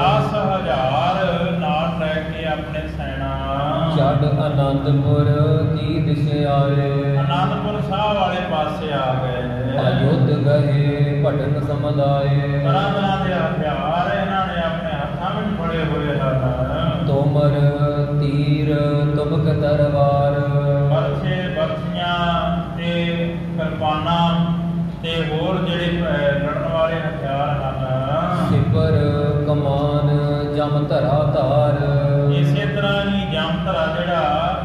10,000 ਨਾਲ ਲੈ ਕੇ ਆਪਣੇ ਸੈਨਾ ਛੱਡ ਆਨੰਦਪੁਰ ਕੀ ਦਿਸ਼ ਆਏ। ਆਨੰਦਪੁਰ ਸਾਹਿਬ ਵਾਲੇ ਪਾਸੇ ਆ ਗਏ। ਅਯੁੱਧ ਗਏ ਭਟਨ ਸਮਦਾਏ। ਤਰ੍ਹਾਂ ਤਰ੍ਹਾਂ ਦੇ ਹਥਿਆਰ ਇਹਨਾਂ ਨੇ ਆਪਣੇ ਹੱਥਾਂ ਵਿੱਚ ਫੜੇ ਹੋਏ ਹਨ। ਤੋਮਰ ਤੀਰ ਤੁਮਕ ਤਰਵਾਰ। ਬਰਛੇ ਬਰਛੀਆਂ ਤੇ ਕਿਰਪਾਨਾਂ ਤੇ ਹੋਰ ਜਿਹੜੇ ਲੜਨ ਵਾਲੇ ਹਥਿਆਰ ਹਨ। ਸਿਪਰ ਕਮਾਨ ਜਮ ਧਰਾ ਧਾਰ। ਇਸੇ ਤਰ੍ਹਾਂ ਹੀ ਜਮਧਰਾ ਜਿਹੜਾ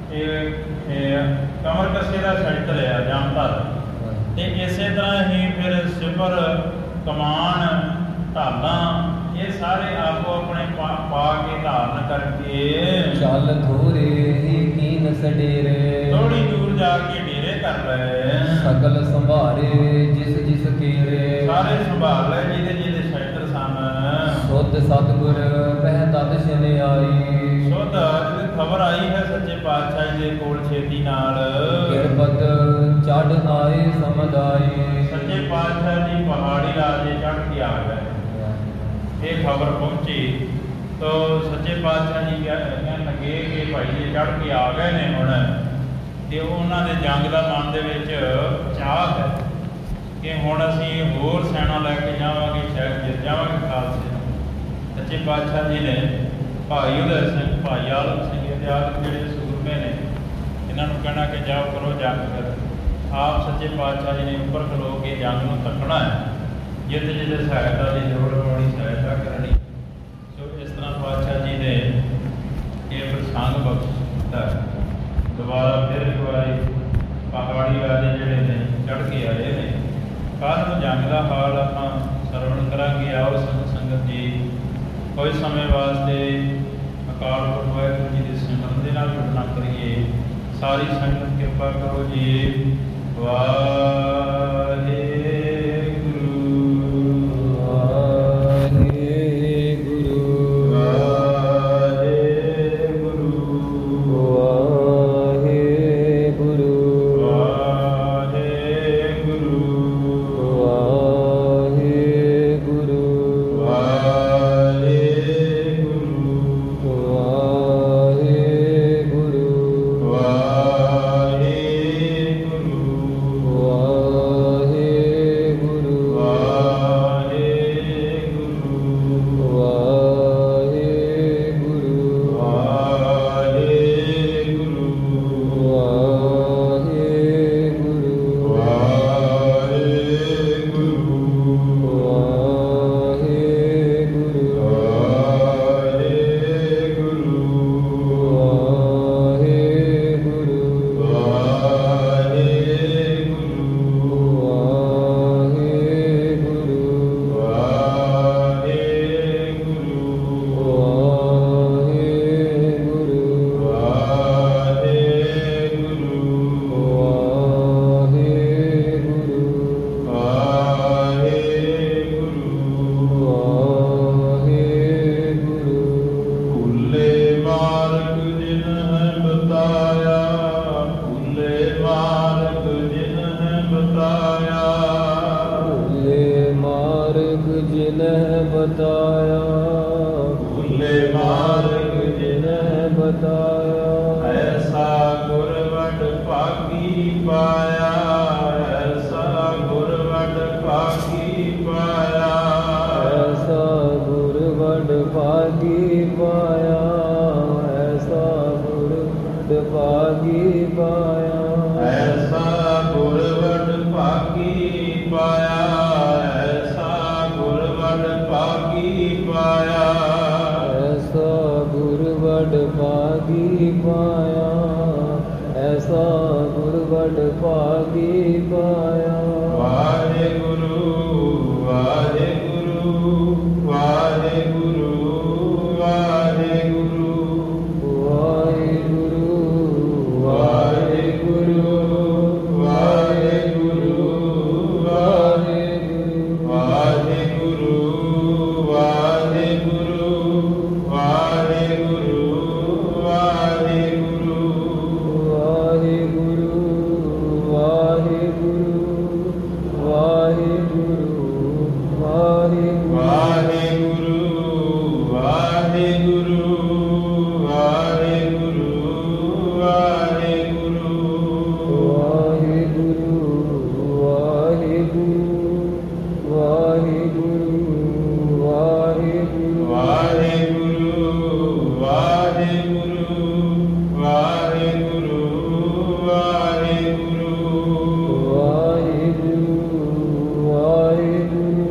ਕਮਰ ਕੱਸੇ ਦਾ ਸੈਂਟਰ ਆ ਜਮਧਰ, ਤੇ ਇਸੇ ਤਰ੍ਹਾਂ ਹੀ ਫਿਰ ਸਿਪਰ ਕਮਾਨ ਢਾਲਾਂ ਇਹ ਸਾਰੇ ਆਪੋ ਆਪਣੇ ਪਾ ਕੇ ਧਾਰਨ ਕਰਕੇ ਚੱਲ ਥੋਰੇ ਹੀ ਕੀਨ ਸਡੇਰੇ। ਥੋੜੀ ਦੂਰ ਜਾ ਕੇ ਡੇਰੇ ਕਰ ਲਏ। ਸਕਲ ਸੰਭਾਰੇ ਜਿਸ ਜਿਸ ਕੀਰੇ। ਸਾਰੇ ਸੰਭਾਲ ਲਏ ਜਿਹਦੇ ਜਿਹਦੇ ਸੈਂਟਰ ਸਨ। ਸੁਧ ਸਤਿਗੁਰ ਪਹਿ ਤਦ ਛਿਨ ਆਈ। ਸੁਧ ਜਿਹਦੀ ਖਬਰ ਆਈ ਹੈ ਸੱਚੇ ਪਾਤਸ਼ਾਹ ਜੀ ਦੇ ਕੋਲ ਛੇਤੀ ਨਾਲ। ਕਿਰਪਤ ਚੜ੍ਹ ਆਏ ਸਮਦਾਈ। ਸੱਚੇ ਪਾਤਸ਼ਾਹ ਜੀ ਪਹਾੜੀ ਰਾਜੇ ਚੜ੍ਹ ਕੇ ਆ ਗਏ। ਇਹ ਖਬਰ ਪਹੁੰਚੀ ਤਾਂ ਸੱਚੇ ਪਾਤਸ਼ਾਹ ਜੀ ਕਹਿਣ ਲੱਗੇ ਕਿ ਭਾਈ ਜੀ ਚੜ੍ਹ ਕੇ ਆ ਗਏ ਨੇ ਹੁਣ। ਤੇ ਉਹਨਾਂ ਦੇ ਜੰਗ ਦਾ ਮਨ ਦੇ ਵਿੱਚ ਚਾਹ ਹੈ ਕਿ ਹੁਣ ਅਸੀਂ ਹੋਰ ਸੈਨਾ ਲੈ ਕੇ ਜਾਵਾਂਗੇ, ਸ਼ਾਇਦ ਜਿੱਤ ਜਾਵਾਂਗੇ ਖਾਲਸੇ। ਸੱਚੇ ਪਾਤਸ਼ਾਹ ਜੀ ਨੇ ਭਾਈ ਉਦੈ ਸਿੰਘ, ਭਾਈ ਆਲਮ ਸਿੰਘ ਇਤਿਹਾਸ ਜਿਹੜੇ ਸੂਰਮੇ ਨੇ, ਇਹਨਾਂ ਨੂੰ ਕਹਿਣਾ ਕਿ ਜਾਓ ਕਰੋ ਜੰਗ। ਕਰ ਆਪ ਸੱਚੇ ਪਾਤਸ਼ਾਹ ਜੀ ਨੇ ਉੱਪਰ ਖਲੋ ਕੇ ਜੰਗ ਨੂੰ ਤੱਕਣਾ ਹੈ, ਜਿੱਥੇ ਜਿੱਥੇ ਸਹਾਇਤਾ ਦੀ ਲੋੜ ਹੋਣੀ ਸਹਾਇਤਾ ਕਰਨੀ। ਸੋ ਇਸ ਤਰ੍ਹਾਂ ਪਾਤਸ਼ਾਹ ਜੀ ਨੇ ਇਹ ਪ੍ਰਸੰਗ ਬਖਸ਼ ਦਿੱਤਾ। ਦੁਬਾਰਾ ਫਿਰ ਇੱਕ ਵਾਰੀ ਪਹਾੜੀ ਰਾਜੇ ਜਿਹੜੇ ਨੇ ਚੜ੍ਹ ਕੇ ਆਏ ਨੇ। ਕੱਲ੍ਹ ਨੂੰ ਜੰਗ ਦਾ ਹਾਲ ਆਪਾਂ ਸਰਵਣ ਕਰਾਂਗੇ। ਆਓ ਸੰਗਤ ਜੀ ਕੁਝ ਸਮੇਂ ਵਾਸਤੇ ਅਕਾਲ ਪੁਰਖ ਵਾਹਿਗੁਰੂ ਜੀ ਦੇ ਸਿਮਰਨ ਦੇ ਨਾਲ ਜੁੜਨਾ ਕਰੀਏ। ਸਾਰੀ ਸੰਗਤ ਕਿਰਪਾ ਕਰੋ ਜੀ। ਵਾਹਿਗੁਰੂ। ਵਾਹਿਗੁਰੂ। बताया, भूले मार्ग जिन्हें बताया। ऐसा गुरवड पागी पाया, ऐसा गुरवड पागी पाया, ऐसा गुरवड पागी पाया, ऐसा गुरवड पागी पाया, ऐसा गुरवड पागी पाया, ऐसा गुरवड पागी पाया, ऐसा गुरवड पागी पाया, ऐसा गुरवड पागी पाया। वाहेगुरु वाहेगुरु वाहेगुरु वाहेगुरु वाहिगुरु वाहेगुरु वाहेगुरु वाहिगुरु वाहेगुरु वाहेगुरु वाहेगुरु वाहेगुरु वाहिगुरु वाहिगुरु वाहिगुरु वाहिगुरु वाहेगुरु वाहेगुरु वाहेगुरु वाहेगुरु वाहिगुरु वाहिगुरु वाहिगुरु वाहिगुरु वाहेगुरु वाहेगुरु वाहेगुरु वाहेगुरु वाहिगुरु वाहिगुरु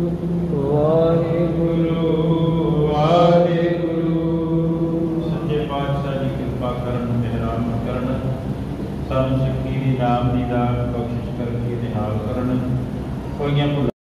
वाहिगुरु ਵਾਹਿਗੁਰੂ ਸੱਚੇ ਪਾਤਸ਼ਾਹ ਜੀ ਕਿਰਪਾ ਕਰਨ, ਮਿਹਰਾਨ ਕਰਨ, ਸਾਨੂੰ ਸਿੱਖੀ ਦੀ ਨਾਮ ਦੀ ਦਾਤ ਬਖਸ਼ਿਸ਼ ਕਰਕੇ ਨਿਹਾਲ ਕਰਨ। ਹੋਈਆਂ ਭੁੱਲਾਂ